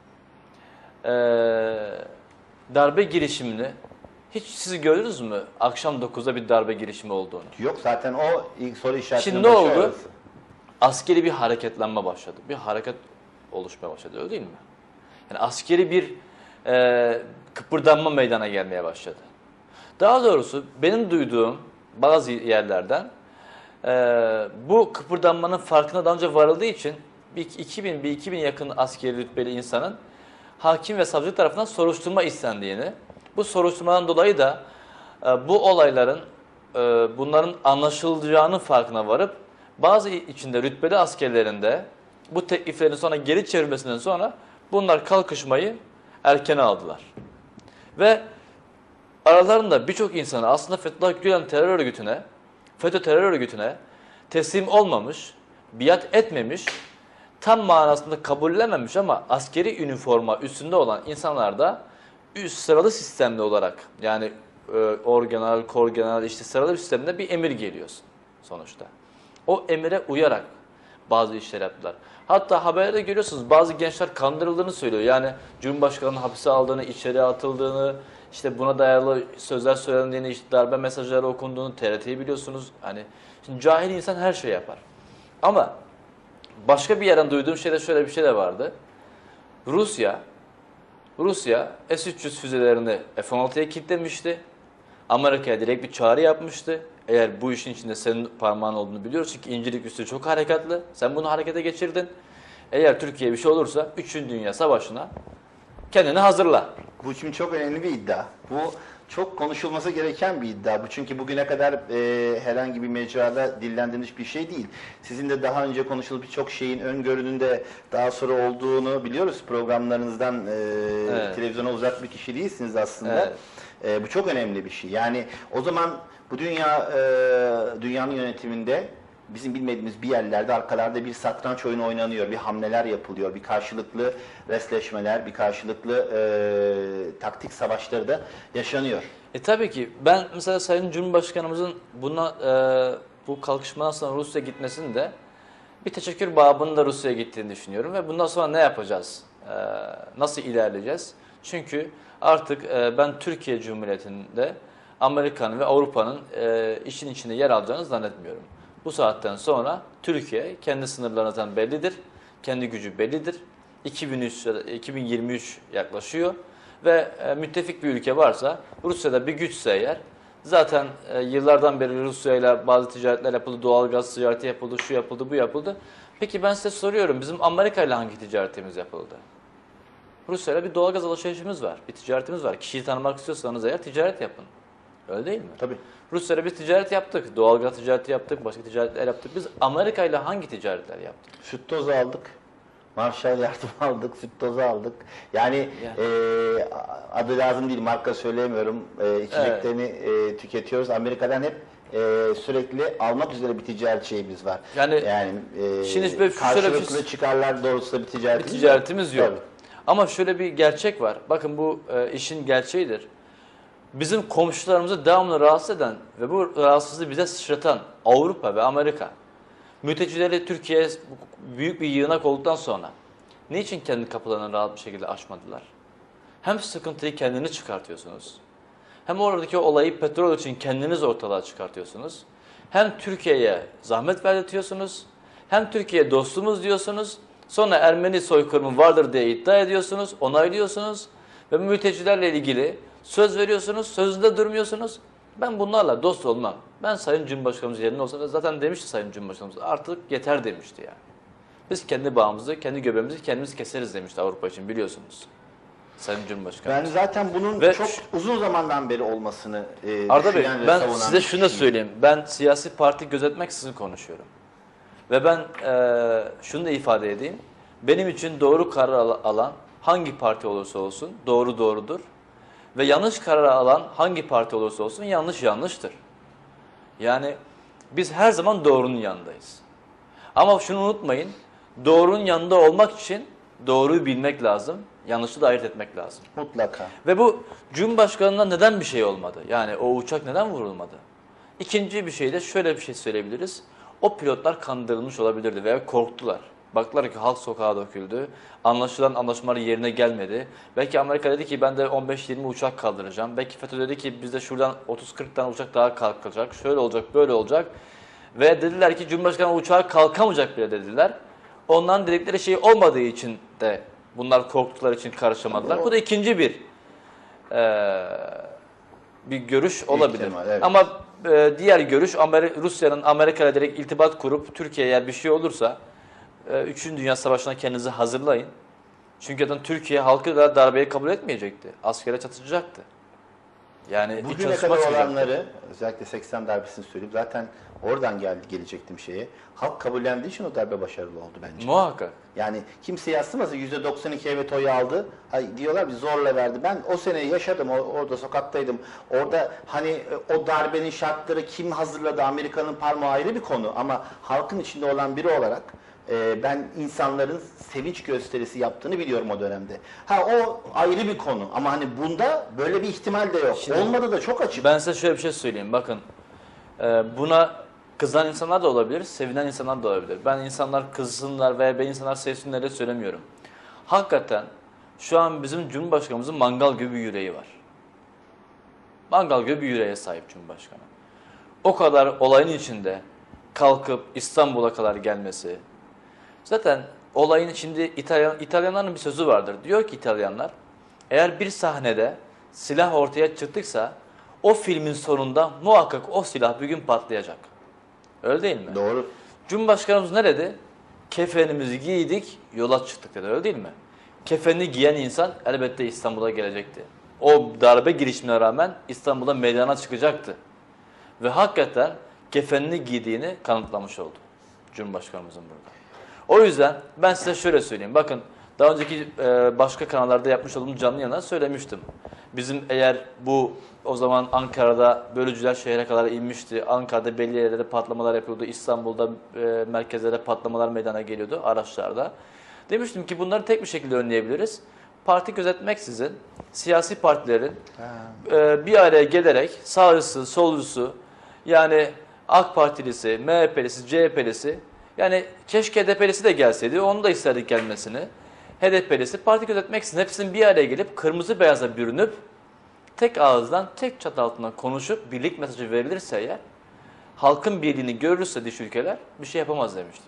darbe girişimini hiç siz gördünüz mü? Akşam 9'da bir darbe girişimi olduğunu. yok zaten o ilk soru işaretinin Şimdi ne başı oldu? orası. Askeri bir hareketlenme başladı. Bir hareket oluşmaya başladı, öyle değil mi? Yani askeri bir kıpırdanma meydana gelmeye başladı. Daha doğrusu benim duyduğum bazı yerlerden Bu kıpırdanmanın farkına daha önce varıldığı için bir 2000 yakın askeri rütbeli insanın hakim ve savcı tarafından soruşturma istendiğini, bu soruşturmadan dolayı da bu olayların bunların anlaşılacağının farkına varıp bazı içinde rütbeli askerlerinde bu tekliflerin sonra geri çevirmesinden sonra bunlar kalkışmayı erkene aldılar. Ve aralarında birçok insanı aslında Fethullah Gülen terör örgütüne, FETÖ terör örgütüne teslim olmamış, biat etmemiş, tam manasında kabullememiş ama askeri üniforma üstünde olan insanlar da üst sıralı sistemli olarak, yani orgeneral, korgeneral, işte sıralı bir sistemde bir emir geliyorsun sonuçta. O emire uyarak bazı işler yaptılar. Hatta haberde görüyorsunuz, bazı gençler kandırıldığını söylüyor. Yani Cumhurbaşkanı'nın hapse aldığını, içeri atıldığını, işte buna dayalı sözler söylendiğini, işte darbe mesajları okunduğunu, TRT'yi biliyorsunuz. Hani şimdi cahil insan her şey yapar. Ama başka bir yerden duyduğum şeyde şöyle bir şey de vardı. Rusya S-300 füzelerini F-16'ya kilitlemişti. Amerika'ya direkt bir çağrı yapmıştı. Eğer bu işin içinde senin parmağın olduğunu biliyoruz. Çünkü İncirlik üssü çok harekatlı. Sen bunu harekete geçirdin. Eğer Türkiye'ye bir şey olursa 3. Dünya Savaşı'na kendini hazırla. Bu şimdi çok önemli bir iddia. Bu çok konuşulması gereken bir iddia. Bu çünkü bugüne kadar herhangi bir mecrada dillendirilmiş bir şey değil. Sizin de daha önce konuşulmuş birçok şeyin öngörünün de daha sonra olduğunu biliyoruz. Programlarınızdan Evet. televizyona uzak bir kişi değilsiniz aslında. Bu çok önemli bir şey. Yani o zaman bu dünyanın yönetiminde bizim bilmediğimiz bir yerlerde arkalarda bir satranç oyunu oynanıyor, bir hamleler yapılıyor, bir karşılıklı resleşmeler, bir karşılıklı taktik savaşları da yaşanıyor. Tabii ki ben mesela Sayın Cumhurbaşkanımızın bu kalkışmadan sonra Rusya'ya gitmesini de bir teşekkür babında Rusya'ya gittiğini düşünüyorum ve bundan sonra ne yapacağız? Nasıl ilerleyeceğiz? Çünkü artık ben Türkiye Cumhuriyeti'nde Amerika'nın ve Avrupa'nın işin içinde yer alacağını zannetmiyorum. Bu saatten sonra Türkiye kendi sınırlarından bellidir, kendi gücü bellidir. 2023 yaklaşıyor ve müttefik bir ülke varsa, Rusya'da bir güçse eğer, zaten yıllardan beri Rusya'yla bazı ticaretler yapıldı, doğalgaz ticareti yapıldı, şu yapıldı, bu yapıldı. Peki ben size soruyorum, bizim Amerika'yla hangi ticaretimiz yapıldı? Rusya'yla bir doğalgaz alışverişimiz var, bir ticaretimiz var. Kişiyi tanımak istiyorsanız eğer ticaret yapın. Öyle değil mi? Tabii. Rusya'yla bir ticaret yaptık, doğalgaz ticareti yaptık, başka ticaretler yaptık. Biz Amerika'yla hangi ticaretler yaptık? Süt tozu aldık. Marshall yardım aldık, süt tozu aldık. Yani adı lazım değil, marka söyleyemiyorum. İçeceklerini tüketiyoruz. Amerika'dan hep sürekli almak üzere bir ticaret şeyimiz var. Yani şimdi böyle karşılıklı çıkarlar doğrultusunda bir ticaretimiz yok. Tabii. Ama şöyle bir gerçek var. Bakın bu işin gerçeğidir. Bizim komşularımızı devamlı rahatsız eden ve bu rahatsızlığı bize sıçratan Avrupa ve Amerika, mültecileri Türkiye'ye büyük bir yığınak olduktan sonra niçin kendi kapılarını rahat bir şekilde açmadılar? Hem sıkıntıyı kendiniz çıkartıyorsunuz, hem oradaki olayı petrol için kendiniz ortalığa çıkartıyorsunuz, hem Türkiye'ye zahmet verdirtiyorsunuz, hem Türkiye dostumuz diyorsunuz, sonra Ermeni soykırımı vardır diye iddia ediyorsunuz, onaylıyorsunuz ve mültecilerle ilgili söz veriyorsunuz, sözünde durmuyorsunuz. Ben bunlarla dost olmam. Ben Sayın Cumhurbaşkanımız yerine olsa, zaten demişti Sayın Cumhurbaşkanımız, artık yeter demişti yani. Biz kendi bağımızı, kendi göbeğimizi kendimiz keseriz demişti Avrupa için, biliyorsunuz. Sayın Cumhurbaşkanımız. Ben zaten bunun çok uzun zamandan beri olmasını Arda Bey, düşünen ve ben savunan size şunu da kişiyim. söyleyeyim. Ben siyasi parti gözetmeksizin konuşuyorum. Ve ben şunu da ifade edeyim. Benim için doğru karar alan hangi parti olursa olsun doğru doğrudur. Ve yanlış karar alan hangi parti olursa olsun yanlış yanlıştır. Yani biz her zaman doğrunun yanındayız. Ama şunu unutmayın, doğrunun yanında olmak için doğruyu bilmek lazım, yanlışı da ayırt etmek lazım. Mutlaka. Ve bu Cumhurbaşkanı'ndan neden bir şey olmadı? Yani o uçak neden vurulmadı? İkinci bir şey de şöyle bir şey söyleyebiliriz. O pilotlar kandırılmış olabilirdi veya korktular. Baktılar ki halk sokağa döküldü. Anlaşılan anlaşmalar yerine gelmedi. Belki Amerika dedi ki ben de 15-20 uçak kaldıracağım. Belki FETÖ dedi ki bizde şuradan 30-40 tane uçak daha kalkacak. Şöyle olacak, böyle olacak. Ve dediler ki Cumhurbaşkanı uçağa kalkamayacak bile dediler. Ondan dedikleri şey olmadığı için de bunlar korktukları için karışamadılar. Bu da ikinci bir görüş olabilir. İhtimal, evet. Ama diğer görüş Rusya'nın Amerika'yla direkt irtibat kurup Türkiye'ye eğer bir şey olursa 3. Dünya Savaşı'na kendinizi hazırlayın. Çünkü zaten Türkiye halkı da darbeyi kabul etmeyecekti. Askere çatılacaktı. Yani bugüne kadar olanları, özellikle 80 darbesini söyleyeyim, zaten oradan gelecektim şeye. Halk kabullendiği için o darbe başarılı oldu bence. Muhakkak. Yani kimse yatsımasa %92 evet oyu aldı. Diyorlar bir zorla verdi. Ben o seneyi yaşadım, orada sokaktaydım. Orada hani o darbenin şartları kim hazırladı, Amerika'nın parmağı ayrı bir konu. Ama halkın içinde olan biri olarak ben insanların sevinç gösterisi yaptığını biliyorum o dönemde. O ayrı bir konu ama hani bunda böyle bir ihtimal de yok. Şimdi, olmadı da çok açık. Ben size şöyle bir şey söyleyeyim. Bakın buna kızan insanlar da olabilir, sevinen insanlar da olabilir. Ben insanlar kızsınlar veya ben insanlar sevsinler de söylemiyorum. Hakikaten şu an bizim Cumhurbaşkanımızın mangal gibi bir yüreği var. Mangal gibi bir yüreğe sahip Cumhurbaşkanı. O kadar olayın içinde kalkıp İstanbul'a kadar gelmesi. Zaten olayın şimdi İtalyanların bir sözü vardır. Diyor ki İtalyanlar, eğer bir sahnede silah ortaya çıktıksa o filmin sonunda muhakkak o silah bir gün patlayacak. Öyle değil mi? Doğru. Cumhurbaşkanımız ne dedi? Kefenimizi giydik, yola çıktık dedi. Öyle değil mi? Kefenini giyen insan elbette İstanbul'a gelecekti. O darbe girişimine rağmen İstanbul'a meydana çıkacaktı. Ve hakikaten kefenini giydiğini kanıtlamış oldu Cumhurbaşkanımızın burada. O yüzden ben size şöyle söyleyeyim. Bakın daha önceki başka kanallarda yapmış olduğum canlı yayında söylemiştim. Bizim eğer bu o zaman Ankara'da bölücüler şehre kadar inmişti. Ankara'da belli yerlerde patlamalar yapıyordu. İstanbul'da merkezlerde patlamalar meydana geliyordu araçlarda. Demiştim ki bunları tek bir şekilde önleyebiliriz. Parti gözetmeksizin siyasi partilerin bir araya gelerek sağcısı, solcusu yani AK Partilisi, MHP'lisi, CHP'lisi yani keşke HDP'lisi de gelseydi. Onu da isterdik gelmesini. HDP'lisi parti gözetmeksizin hepsinin bir araya gelip kırmızı beyaza bürünüp tek ağızdan, tek çatı altından konuşup birlik mesajı verilirse eğer halkın birliğini görürse dış ülkeler bir şey yapamaz demiştik.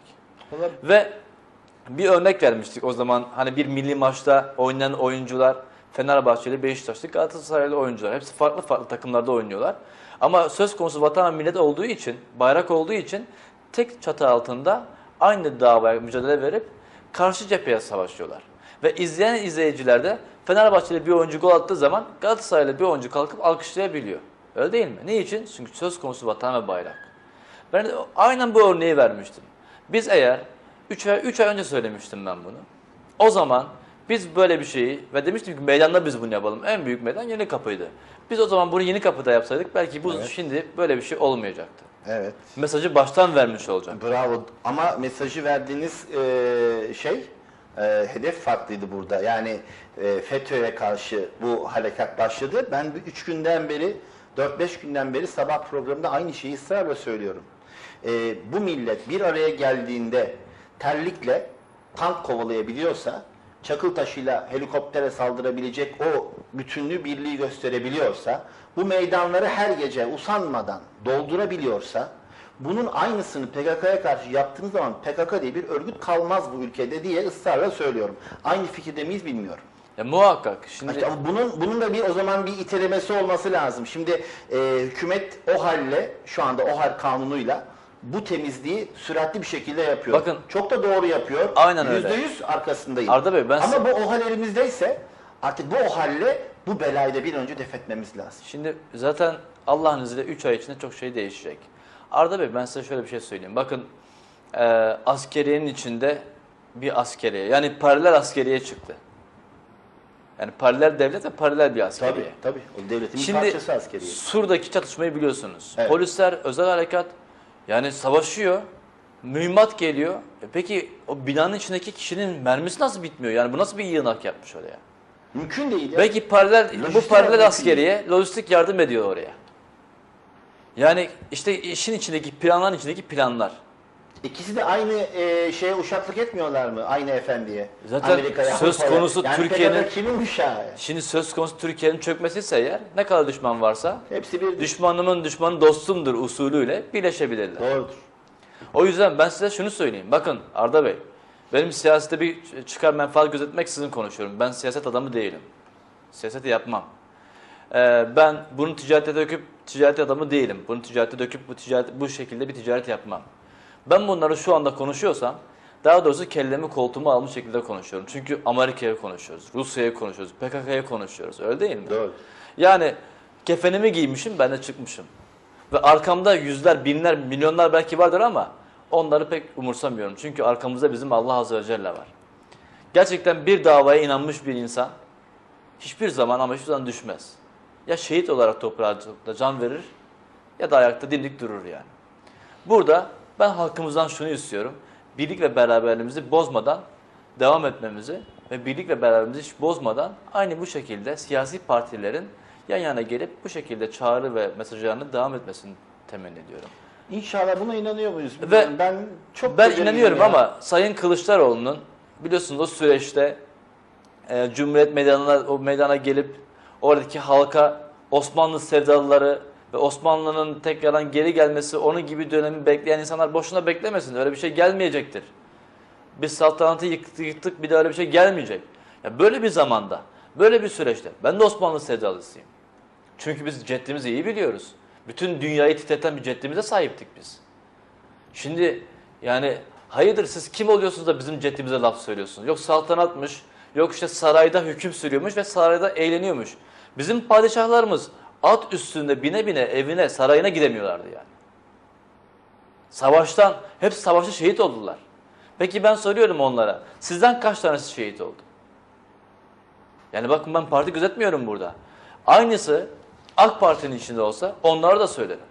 Ve bir örnek vermiştik o zaman hani bir milli maçta oynayan oyuncular Fenerbahçeli, Beşiktaşlı, Galatasaraylı oyuncular. Hepsi farklı farklı takımlarda oynuyorlar. Ama söz konusu vatan ve millet olduğu için, bayrak olduğu için tek çatı altında aynı davaya mücadele verip karşı cepheye savaşıyorlar. Ve izleyen izleyiciler de Fenerbahçeli bir oyuncu gol attığı zaman Galatasaraylı bir oyuncu kalkıp alkışlayabiliyor. Öyle değil mi? Niçin? Çünkü söz konusu vatan ve bayrak. Ben de aynen bu örneği vermiştim. Biz eğer 3 ay önce söylemiştim ben bunu. O zaman biz böyle bir şeyi ve demiştim ki meydanda biz bunu yapalım. En büyük meydan Yenikapı'ydı. Biz o zaman bunu Yenikapı'da yapsaydık belki bu şimdi böyle bir şey olmayacaktı. Evet. Mesajı baştan vermiş olacak. Bravo. Ama mesajı verdiğiniz hedef farklıydı burada. Yani FETÖ'ye karşı bu harekat başladı. Ben 3 günden beri, 4-5 günden beri sabah programında aynı şeyi ısrarla söylüyorum. Bu millet bir araya geldiğinde terlikle tank kovalayabiliyorsa, çakıl taşıyla helikoptere saldırabilecek o bütünlüğü, birliği gösterebiliyorsa, bu meydanları her gece usanmadan doldurabiliyorsa, bunun aynısını PKK'ya karşı yaptığınız zaman PKK diye bir örgüt kalmaz bu ülkede diye ısrarla söylüyorum. Aynı fikirde miyiz bilmiyorum. Muhakkak. Şimdi İşte bunun da o zaman bir itelemesi olması lazım. Şimdi hükümet OHAL'le, şu anda OHAL kanunuyla bu temizliği süratli bir şekilde yapıyor. Bakın, çok da doğru yapıyor. Aynen öyle. %100 arkasındayım. Arda Bey, ama bu OHAL elimizdeyse artık bu OHAL'le bu belayı da bir önce def etmemiz lazım. Şimdi zaten Allah'ın izniyle 3 ay içinde çok şey değişecek. Arda Bey ben size şöyle bir şey söyleyeyim. Bakın askeriyenin içinde bir askeriye yani paralel askeriye çıktı. Yani paralel devlet ve paralel bir askeriye. Tabii. O devletin bir Şimdi parçası askeriye. Sur'daki çatışmayı biliyorsunuz. Evet. Polisler, özel harekat yani savaşıyor. Mühimmat geliyor. Peki o binanın içindeki kişinin mermisi nasıl bitmiyor? Yani bu nasıl bir yığınak yapmış oraya? Mümkün değil ya. Belki paralel, bu Lojistik paralel yardım askeriye lojistik yardım ediyor oraya. Yani işte işin içindeki planların içindeki planlar. İkisi de aynı şeye uşaklık etmiyorlar mı? Aynı efendiye. Zaten Amerika'ya, söz Avrupa'ya. konusu yani Türkiye'nin- PKK kimin uşağı? Şimdi söz konusu Türkiye'nin çökmesi ise eğer ne kadar düşman varsa Hepsi bir düşmanımın düşmanı dostumdur usulüyle birleşebilirler. Doğrudur. O yüzden ben size şunu söyleyeyim. Bakın Arda Bey, benim siyasete bir çıkar menfaat gözetmek sizin konuşuyorum. Ben siyaset adamı değilim. Siyaseti yapmam. Ben bunu ticarete döküp ticaret adamı değilim. Bunu ticarete döküp bu şekilde bir ticaret yapmam. Ben bunları şu anda konuşuyorsam daha doğrusu kellemi koltuğuma almış şekilde konuşuyorum. Çünkü Amerika'ya konuşuyoruz, Rusya'ya konuşuyoruz, PKK'ya konuşuyoruz. Öyle değil mi? Doğru. Yani kefenimi giymişim, ben de çıkmışım. Ve arkamda yüzler, binler, milyonlar belki vardır ama onları pek umursamıyorum. Çünkü arkamızda bizim Allah Azze ve Celle var. Gerçekten bir davaya inanmış bir insan hiçbir zaman ama hiçbir zaman düşmez. Ya şehit olarak toprağa can verir ya da ayakta dimdik durur yani. Burada ben halkımızdan şunu istiyorum. Birlik ve beraberliğimizi bozmadan devam etmemizi ve birlik ve beraberliğimizi hiç bozmadan aynı bu şekilde siyasi partilerin yan yana gelip bu şekilde çağrı ve mesajlarını devam etmesini temenni ediyorum. İnşallah buna inanıyor muyuz? Ve ben inanıyorum ya. ama Sayın Kılıçdaroğlu'nun biliyorsunuz o süreçte Cumhuriyet meydana gelip oradaki halka Osmanlı sevdalıları ve Osmanlı'nın tekrardan geri gelmesi, onun gibi dönemi bekleyen insanlar boşuna beklemesin. Öyle bir şey gelmeyecektir. Biz saltanatı yıktık bir de öyle bir şey gelmeyecek. Ya böyle bir zamanda, böyle bir süreçte ben de Osmanlı sevdalısıyım. Çünkü biz ceddimizi iyi biliyoruz. Bütün dünyayı titreten bir ceddimize sahiptik biz. Şimdi yani hayırdır siz kim oluyorsunuz da bizim ceddimize laf söylüyorsunuz? Yok saltanatmış, yok işte sarayda hüküm sürüyormuş ve sarayda eğleniyormuş. Bizim padişahlarımız at üstünde bine bine evine, sarayına gidemiyorlardı yani. Savaştan, hepsi savaşta şehit oldular. Peki ben soruyorum onlara, sizden kaç tanesi şehit oldu? Yani bakın ben parti gözetmiyorum burada. Aynısı AK Parti'nin içinde olsa onlara da söylerim.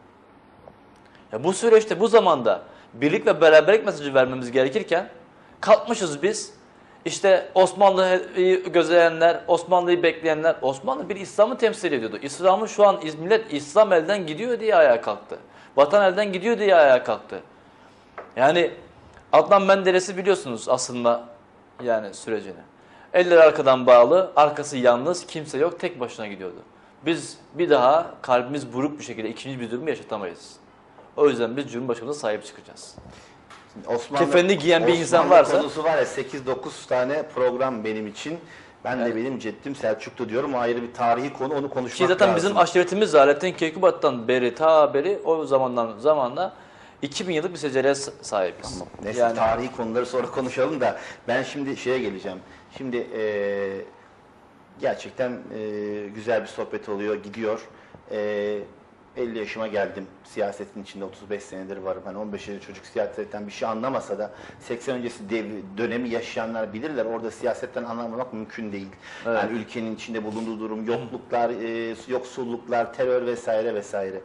Ya bu süreçte, bu zamanda birlik ve beraberlik mesajı vermemiz gerekirken kalkmışız biz. İşte Osmanlı'yı gözleyenler, Osmanlı'yı bekleyenler, Osmanlı bir İslam'ı temsil ediyordu. İslam'ı şu an millet İslam elden gidiyor diye ayağa kalktı. Vatan elden gidiyor diye ayağa kalktı. Yani Adnan Menderes'i biliyorsunuz aslında yani sürecini. Elleri arkadan bağlı, arkası yalnız, kimse yok, tek başına gidiyordu. Biz bir daha kalbimiz buruk bir şekilde ikinci bir durumu yaşatamayız. O yüzden biz Cumhurbaşkanımıza sahip çıkacağız. Kefenini giyen bir insan varsa... konusu var ya 8-9 tane program benim için. Ben de benim ceddim Selçuklu diyorum. O ayrı bir tarihi konu, onu konuşmak Ki zaten lazım. bizim aşiretimiz Zalettin Keykubat'tan beri, o zamanla 2000 yıllık bir secereye sahibiz. Tamam. Neyse Yani... tarihi konuları sonra konuşalım da ben şimdi şeye geleceğim. Şimdi gerçekten güzel bir sohbet oluyor, gidiyor. 50 yaşıma geldim. Siyasetin içinde 35 senedir varım. Ben 15 yaşında çocuk siyasetten bir şey anlamasa da 80 öncesi dönemi yaşayanlar bilirler. Orada siyasetten anlamamak mümkün değil. Evet. Yani ülkenin içinde bulunduğu durum, yokluklar, yoksulluklar, terör vesaire vesaire.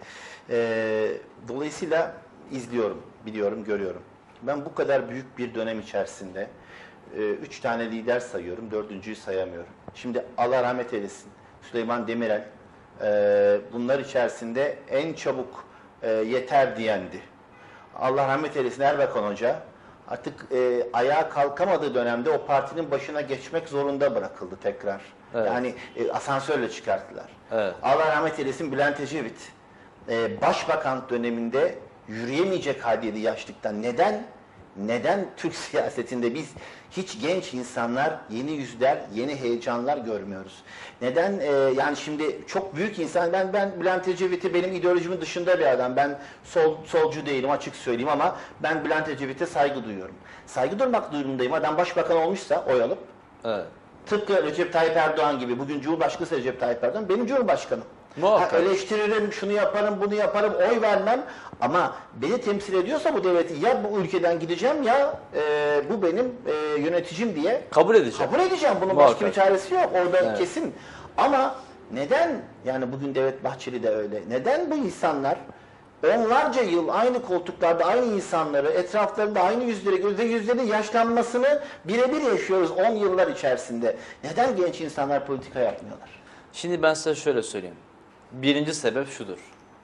Dolayısıyla izliyorum, biliyorum, görüyorum. Ben bu kadar büyük bir dönem içerisinde 3 tane lider sayıyorum, 4.'yü sayamıyorum. Şimdi Allah rahmet eylesin Süleyman Demirel bunlar içerisinde en çabuk yeter diyendi. Allah rahmet eylesin Erbakan Hoca artık ayağa kalkamadığı dönemde o partinin başına geçmek zorunda bırakıldı tekrar. Evet. Yani asansörle çıkarttılar. Evet. Allah rahmet eylesin Bülent Ecevit başbakan döneminde yürüyemeyecek haldeydi yaşlıktan. Neden Türk siyasetinde biz hiç genç insanlar, yeni yüzler, yeni heyecanlar görmüyoruz? Neden? Yani şimdi çok büyük insan, ben Bülent Ecevit'i benim ideolojimin dışında bir adam. Ben solcu değilim açık söyleyeyim ama ben Bülent Ecevit'e saygı duyuyorum. Saygı duymak durumundayım. Adam başbakan olmuşsa oy alıp, evet. Tıpkı Recep Tayyip Erdoğan gibi, bugün Cumhurbaşkanı Recep Tayyip Erdoğan benim Cumhurbaşkanım. Eleştiririm, şunu yaparım, bunu yaparım, oy vermem ama beni temsil ediyorsa bu devleti ya bu ülkeden gideceğim ya bu benim yöneticim diye kabul edeceğim. Kabul edeceğim. Bunun başka bir çaresi yok. Orada evet. Kesin. Ama neden yani bugün Devlet Bahçeli de öyle? Neden bu insanlar onlarca yıl aynı koltuklarda aynı insanları, etraflarında aynı yüzleri, yüzleri yaşlanmasını birebir yaşıyoruz 10 yıllar içerisinde? Neden genç insanlar politika yapmıyorlar? Şimdi ben size şöyle söyleyeyim. Birinci sebep şudur.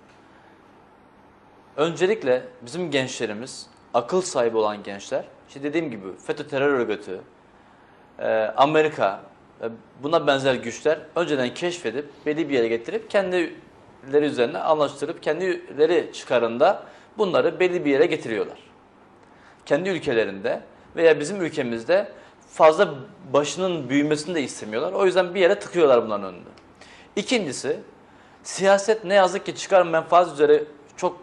Öncelikle bizim gençlerimiz, akıl sahibi olan gençler, işte dediğim gibi FETÖ terör örgütü, Amerika, buna benzer güçler önceden keşfedip, belli bir yere getirip, kendileri üzerine anlaştırıp, kendileri çıkarında bunları belli bir yere getiriyorlar. Kendi ülkelerinde veya bizim ülkemizde fazla başının büyümesini de istemiyorlar. O yüzden bir yere tıkıyorlar bunların önünde. İkincisi, siyaset ne yazık ki çıkar menfaat üzere çok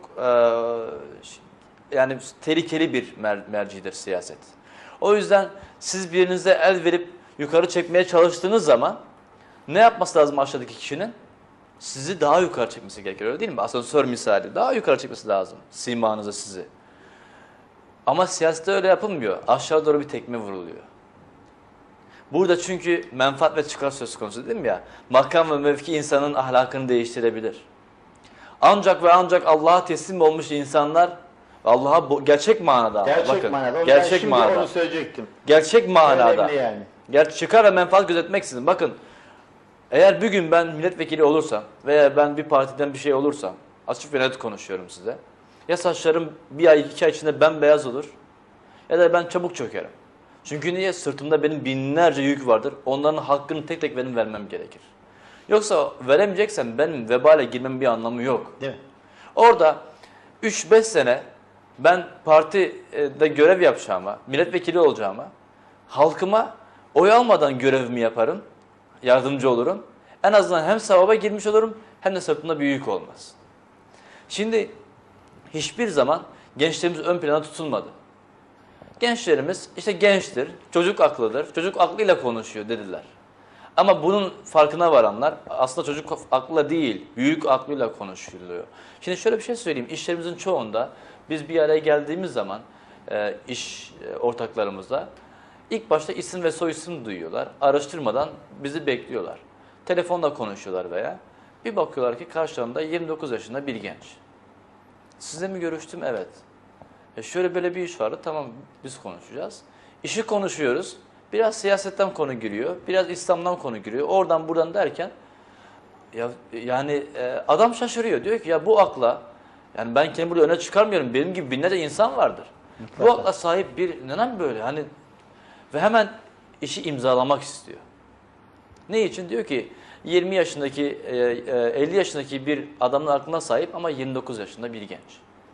yani tehlikeli bir mercidir siyaset. O yüzden siz birinize el verip yukarı çekmeye çalıştığınız zaman ne yapması lazım aşağıdaki kişinin? Sizi daha yukarı çekmesi gerekir, öyle değil mi? Asansör misali. Daha yukarı çekmesi lazım simanızı, sizi. Ama siyasette öyle yapılmıyor. Aşağı doğru bir tekme vuruluyor. Burada çünkü menfaat ve çıkar söz konusu, değil mi ya? Makam ve mevki insanın ahlakını değiştirebilir. Ancak ve ancak Allah'a teslim olmuş insanlar, Allah'a gerçek manada, bakın, manada. gerçek şimdi manada. onu söyleyecektim. Gerçek manada. Önemli yani. Çıkar ve menfaat gözetmeksizin. Bakın, eğer bir gün ben milletvekili olursam veya ben bir partiden bir şey olursam, açık ve net konuşuyorum size. Ya saçlarım bir ay, 2 ay içinde bembeyaz olur ya da ben çabuk çökerim. Çünkü niye? Sırtımda benim binlerce yük vardır. Onların hakkını tek tek benim vermem gerekir. Yoksa veremeyeceksem benim vebale girmem bir anlamı yok. Değil mi? Orada 3-5 sene ben partide görev yapacağıma, milletvekili olacağıma, halkıma oy almadan görevimi yaparım, yardımcı olurum. En azından hem sevaba girmiş olurum hem de sırtımda bir yük olmaz. Şimdi hiçbir zaman gençlerimiz ön plana tutulmadı. Gençlerimiz işte gençtir, çocuk aklıdır, çocuk aklıyla konuşuyor dediler. Ama bunun farkına varanlar aslında çocuk aklıyla değil, büyük aklıyla konuşuluyor. Şimdi şöyle bir şey söyleyeyim, işlerimizin çoğunda biz bir araya geldiğimiz zaman iş ortaklarımızla ilk başta isim ve soy isim duyuyorlar, araştırmadan bizi bekliyorlar. Telefonla konuşuyorlar veya bir bakıyorlar ki karşılarında 29 yaşında bir genç. Sizle mi görüştüm? Evet. Şöyle böyle bir iş vardı. Tamam, biz konuşacağız. İşi konuşuyoruz. Biraz siyasetten konu giriyor. Biraz İslam'dan konu giriyor. Oradan buradan derken adam şaşırıyor. Diyor ki ya bu akla, yani ben kendimi burada öne çıkarmıyorum. Benim gibi binlerce insan vardır. Bu akla sahip bir neden böyle? Hani ve hemen işi imzalamak istiyor. Ne için? Diyor ki 20 yaşındaki 50 yaşındaki bir adamın aklına sahip ama 29 yaşında bir genç.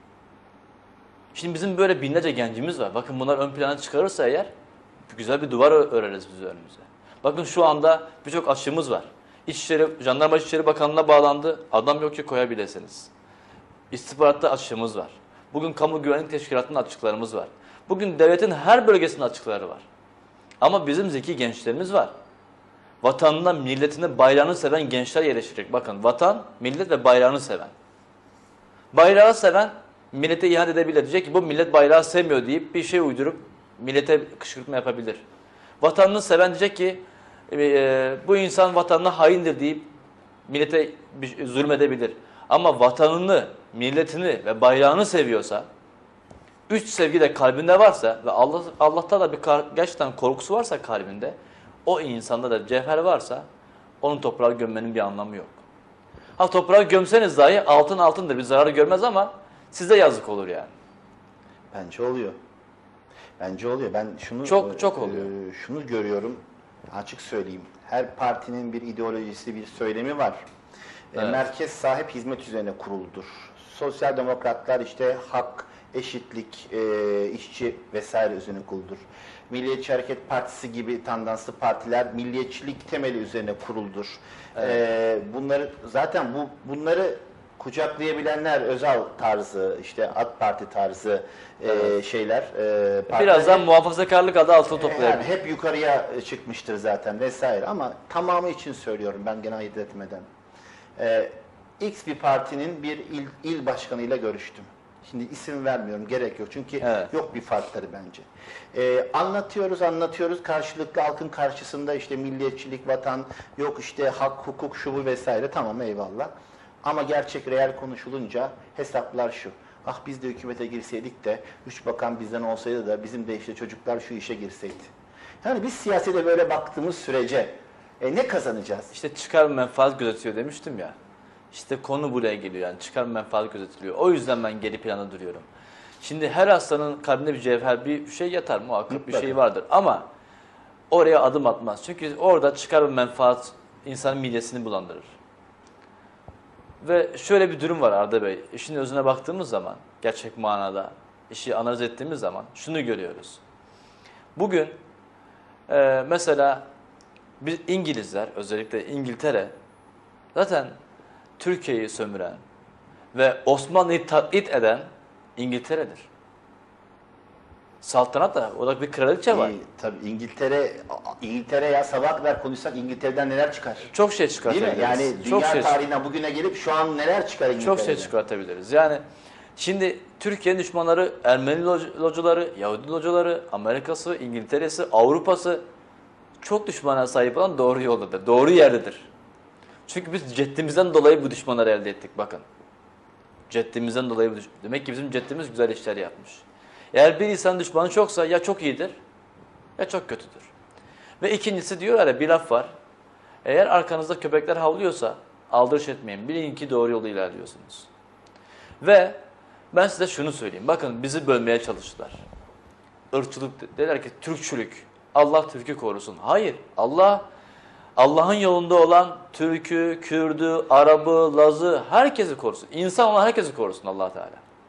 Şimdi bizim böyle binlerce gencimiz var. Bakın bunlar ön plana çıkarırsa eğer güzel bir duvar öreriz biz önümüze. Bakın şu anda birçok açığımız var. Jandarma İçişleri Bakanlığı'na bağlandı. Adam yok ki koyabilirsiniz. İstihbaratta açığımız var. Bugün Kamu Güvenlik Teşkilatı'nın açıklarımız var. Bugün devletin her bölgesinde açıkları var. Ama bizim zeki gençlerimiz var. Vatanına, milletine, bayrağını seven gençler yerleşecek. Bakın vatan, millet ve bayrağını seven. Bayrağı seven millete ihanet edebilir. Diyecek ki bu millet bayrağı sevmiyor deyip bir şey uydurup millete kışkırtma yapabilir. Vatanını seven diyecek ki bu insan vatanına haindir deyip millete zulmedebilir. Ama vatanını, milletini ve bayrağını seviyorsa, üç sevgi de kalbinde varsa ve Allah'ta da bir gerçekten korkusu varsa kalbinde, o insanda da cevher varsa onun toprağa gömmenin bir anlamı yok. Ha toprağa gömseniz dahi altın altındır, bir zararı görmez ama size yazık olur yani. Bence oluyor. Bence oluyor. Ben şunu çok oluyor. Şunu görüyorum. Açık söyleyeyim. Her partinin bir ideolojisi, bir söylemi var. Evet. Merkez sahip hizmet üzerine kuruludur. Sosyal demokratlar işte hak, eşitlik, işçi vesaire üzerine kuruludur. Milliyetçi Hareket Partisi gibi tandanslı partiler milliyetçilik temeli üzerine kuruludur. Evet. Bunları kucaklayabilenler Özal tarzı, işte AK Parti tarzı evet. Birazdan muhafazakarlık adı altında toplayabilir. Yani hep yukarıya çıkmıştır zaten vesaire ama tamamı için söylüyorum ben gene ayırt etmeden. X bir partinin bir il başkanıyla görüştüm. Şimdi isim vermiyorum, gerek yok çünkü evet. Yok bir farkları bence. Anlatıyoruz karşılıklı halkın karşısında işte milliyetçilik, vatan, yok işte hak, hukuk, şu bu vesaire, tamam eyvallah. Ama gerçek reel konuşulunca hesaplar şu. Ah biz de hükümete girseydik de 3 bakan bizden olsaydı da bizim de işte çocuklar şu işe girseydi. Yani biz siyasete böyle baktığımız sürece ne kazanacağız? İşte çıkar menfaat gözetiyor demiştim ya. İşte konu buraya geliyor yani çıkar menfaat gözetiliyor. O yüzden ben geri planda duruyorum. Şimdi her hastanın kalbinde bir cevher, bir şey yatar muhakkak, bir şey vardır. Ama oraya adım atmaz. Çünkü orada çıkar menfaat insanın midesini bulandırır. Ve şöyle bir durum var Arda Bey. İşin özüne baktığımız zaman, gerçek manada işi analiz ettiğimiz zaman şunu görüyoruz. Bugün mesela biz İngilizler, özellikle İngiltere Zaten Türkiye'yi sömüren ve Osmanlı'yı taklit eden İngiltere'dir. Saltanat da, o da bir kraliçe var. Tabii İngiltere ya sabah kadar konuşsak İngiltere'den neler çıkar? Çok şey Değil mi? çıkartabiliriz. Yani Çok dünya şey, tarihinden bugüne gelip şu an neler çıkar İngiltere'den? çok şey çıkartabiliriz. Yani şimdi Türkiye'nin düşmanları Ermeni locaları, Yahudi locaları, Amerika'sı, İngiltere'si, Avrupa'sı çok düşmana sahip olan doğru yoldadır. Doğru yerdedir. Çünkü biz ceddimizden dolayı bu düşmanları elde ettik bakın. Ceddimizden dolayı bu demek ki bizim ceddimiz güzel işler yapmış. Eğer bir insan düşmanı çoksa ya çok iyidir ya çok kötüdür. Ve ikincisi diyorlar ya, bir laf var. Eğer arkanızda köpekler havlıyorsa aldırış etmeyin. Bilin ki doğru yolu ilerliyorsunuz. Ve ben size şunu söyleyeyim. Bakın bizi bölmeye çalıştılar. Irkçılık dediler ki Türkçülük. Allah Türk'ü korusun. Hayır. Allah'ın yolunda olan Türk'ü, Kürd'ü, Arap'ı, Laz'ı herkesi korusun. İnsan olan herkesi korusun Allah Teala.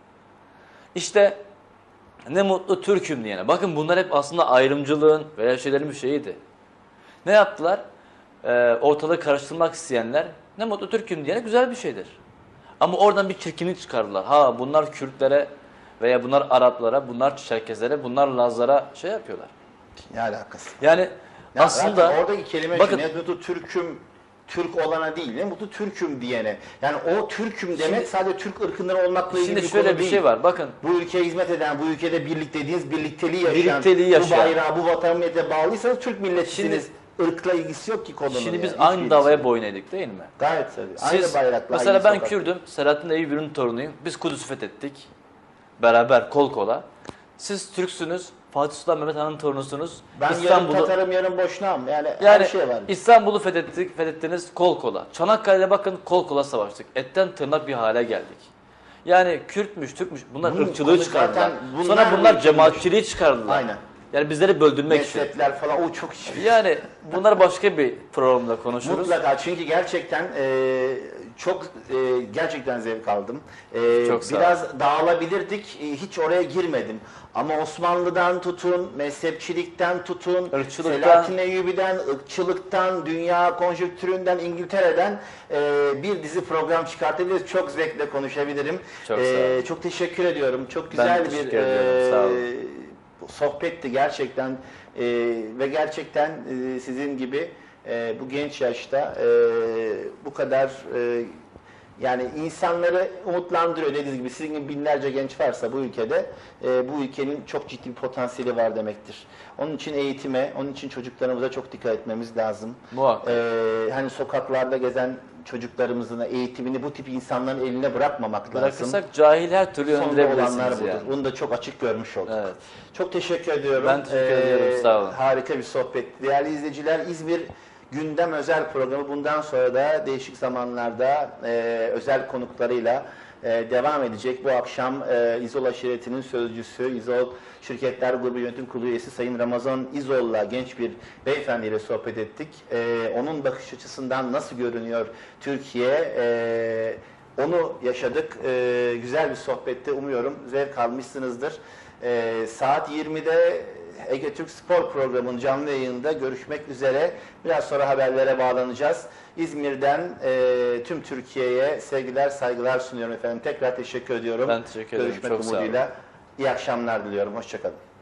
İşte ne mutlu Türk'üm diyene. Bakın bunlar hep aslında ayrımcılığın veya şeylerin bir şeyiydi. Ne yaptılar? Ortalığı karıştırmak isteyenler ne mutlu Türk'üm diyene güzel bir şeydir. Ama oradan bir çirkinlik çıkardılar. Ha bunlar Kürtlere veya bunlar Araplara, bunlar Çerkezlere, bunlar Lazlara şey yapıyorlar. Ne alakası? Yani aslında oradaki kelime bakın, ne mutlu Türk'üm, Türk olana değil, ne mutlu Türk'üm diyene. Yani o Türk'üm demek sadece Türk ırkından olmakla ilgili bir konu değil. Şimdi şöyle bir şey var. Bakın. Bu ülkeye hizmet eden, bu ülkede birlik dediğiniz birlikteliği Birlikteliği yaşayan. bu bayrağı, bu vatan millete bağlıysanız Türk milletisiniz. Irkla ilgisi yok ki konunun. Şimdi biz yani. aynı davaya boyun eğdik değil mi? Gayet tabii. Aynı Siz, bayrakla. mesela aynı ben sokak. Kürdüm, Selahattin Eyyubi'nin torunuyum. Biz Kudüs'ü fethettik. Beraber kol kola. Siz Türksünüz, Fatih Sultan Mehmet Han'ın torunusunuz. Ben yarım Tatarım, yarım Boşnağım. Yani her şey var. İstanbul'u fethettiniz kol kola. Çanakkale'de bakın kol kola savaştık. Etten tırnak bir hale geldik. Yani Kürtmüş, Türkmüş bunlar ırkçılığı çıkardılar. Sonra bunlar cemaatçiliği çıkardılar. Aynen. Yani bizleri böldürmek için. Mezhepler falan o çok iş. Yani bunlar başka bir programda konuşuruz. Mutlaka çünkü gerçekten çok gerçekten zevk aldım. Çok sağ Biraz dağılabilirdik. Hiç oraya girmedim. Ama Osmanlı'dan tutun, mezhepçilikten tutun, Irkçılıktan, Selahattin Eyyubi'den, ırkçılıktan, dünya konjonktüründen, İngiltere'den bir dizi program çıkartabiliriz. Çok zevkle konuşabilirim. Çok sağ olun. Çok teşekkür ediyorum. Çok Ben güzel teşekkür bir ediyorum. Sağ olun. sohbetti gerçekten. Ve gerçekten sizin gibi bu genç yaşta bu kadar yani insanları umutlandırıyor. Dediğiniz gibi sizin gibi binlerce genç varsa bu ülkede bu ülkenin çok ciddi bir potansiyeli var demektir. Onun için eğitime, onun için çocuklarımıza çok dikkat etmemiz lazım. Muhakkak. Hani sokaklarda gezen çocuklarımızın eğitimini bu tip insanların eline bırakmamak lazım. Bırakırsak cahil her türlü Sonunda yönlendirebilirsiniz olanlar budur. yani. Bunu da çok açık görmüş olduk. Evet. Çok teşekkür ediyorum. Ben teşekkür ediyorum. Sağ olun. Harika bir sohbet. Değerli izleyiciler, İzmir Gündem özel programı bundan sonra da değişik zamanlarda özel konuklarıyla devam edecek. Bu akşam İzol Aşireti'nin sözcüsü, İzol Şirketler Grubu Yönetim Kurulu üyesi Sayın Ramazan İzol'la genç bir beyefendiyle sohbet ettik. Onun bakış açısından nasıl görünüyor Türkiye? Onu yaşadık. Güzel bir sohbette, umuyorum zevk almışsınızdır. Saat 20'de Ege Türk Spor programının canlı yayında görüşmek üzere. Biraz sonra haberlere bağlanacağız. İzmir'den tüm Türkiye'ye sevgiler, saygılar sunuyorum efendim. Tekrar teşekkür ediyorum. Ben teşekkür ederim. Görüşmek Çok sağ olun. umuduyla. İyi akşamlar diliyorum. Hoşçakalın.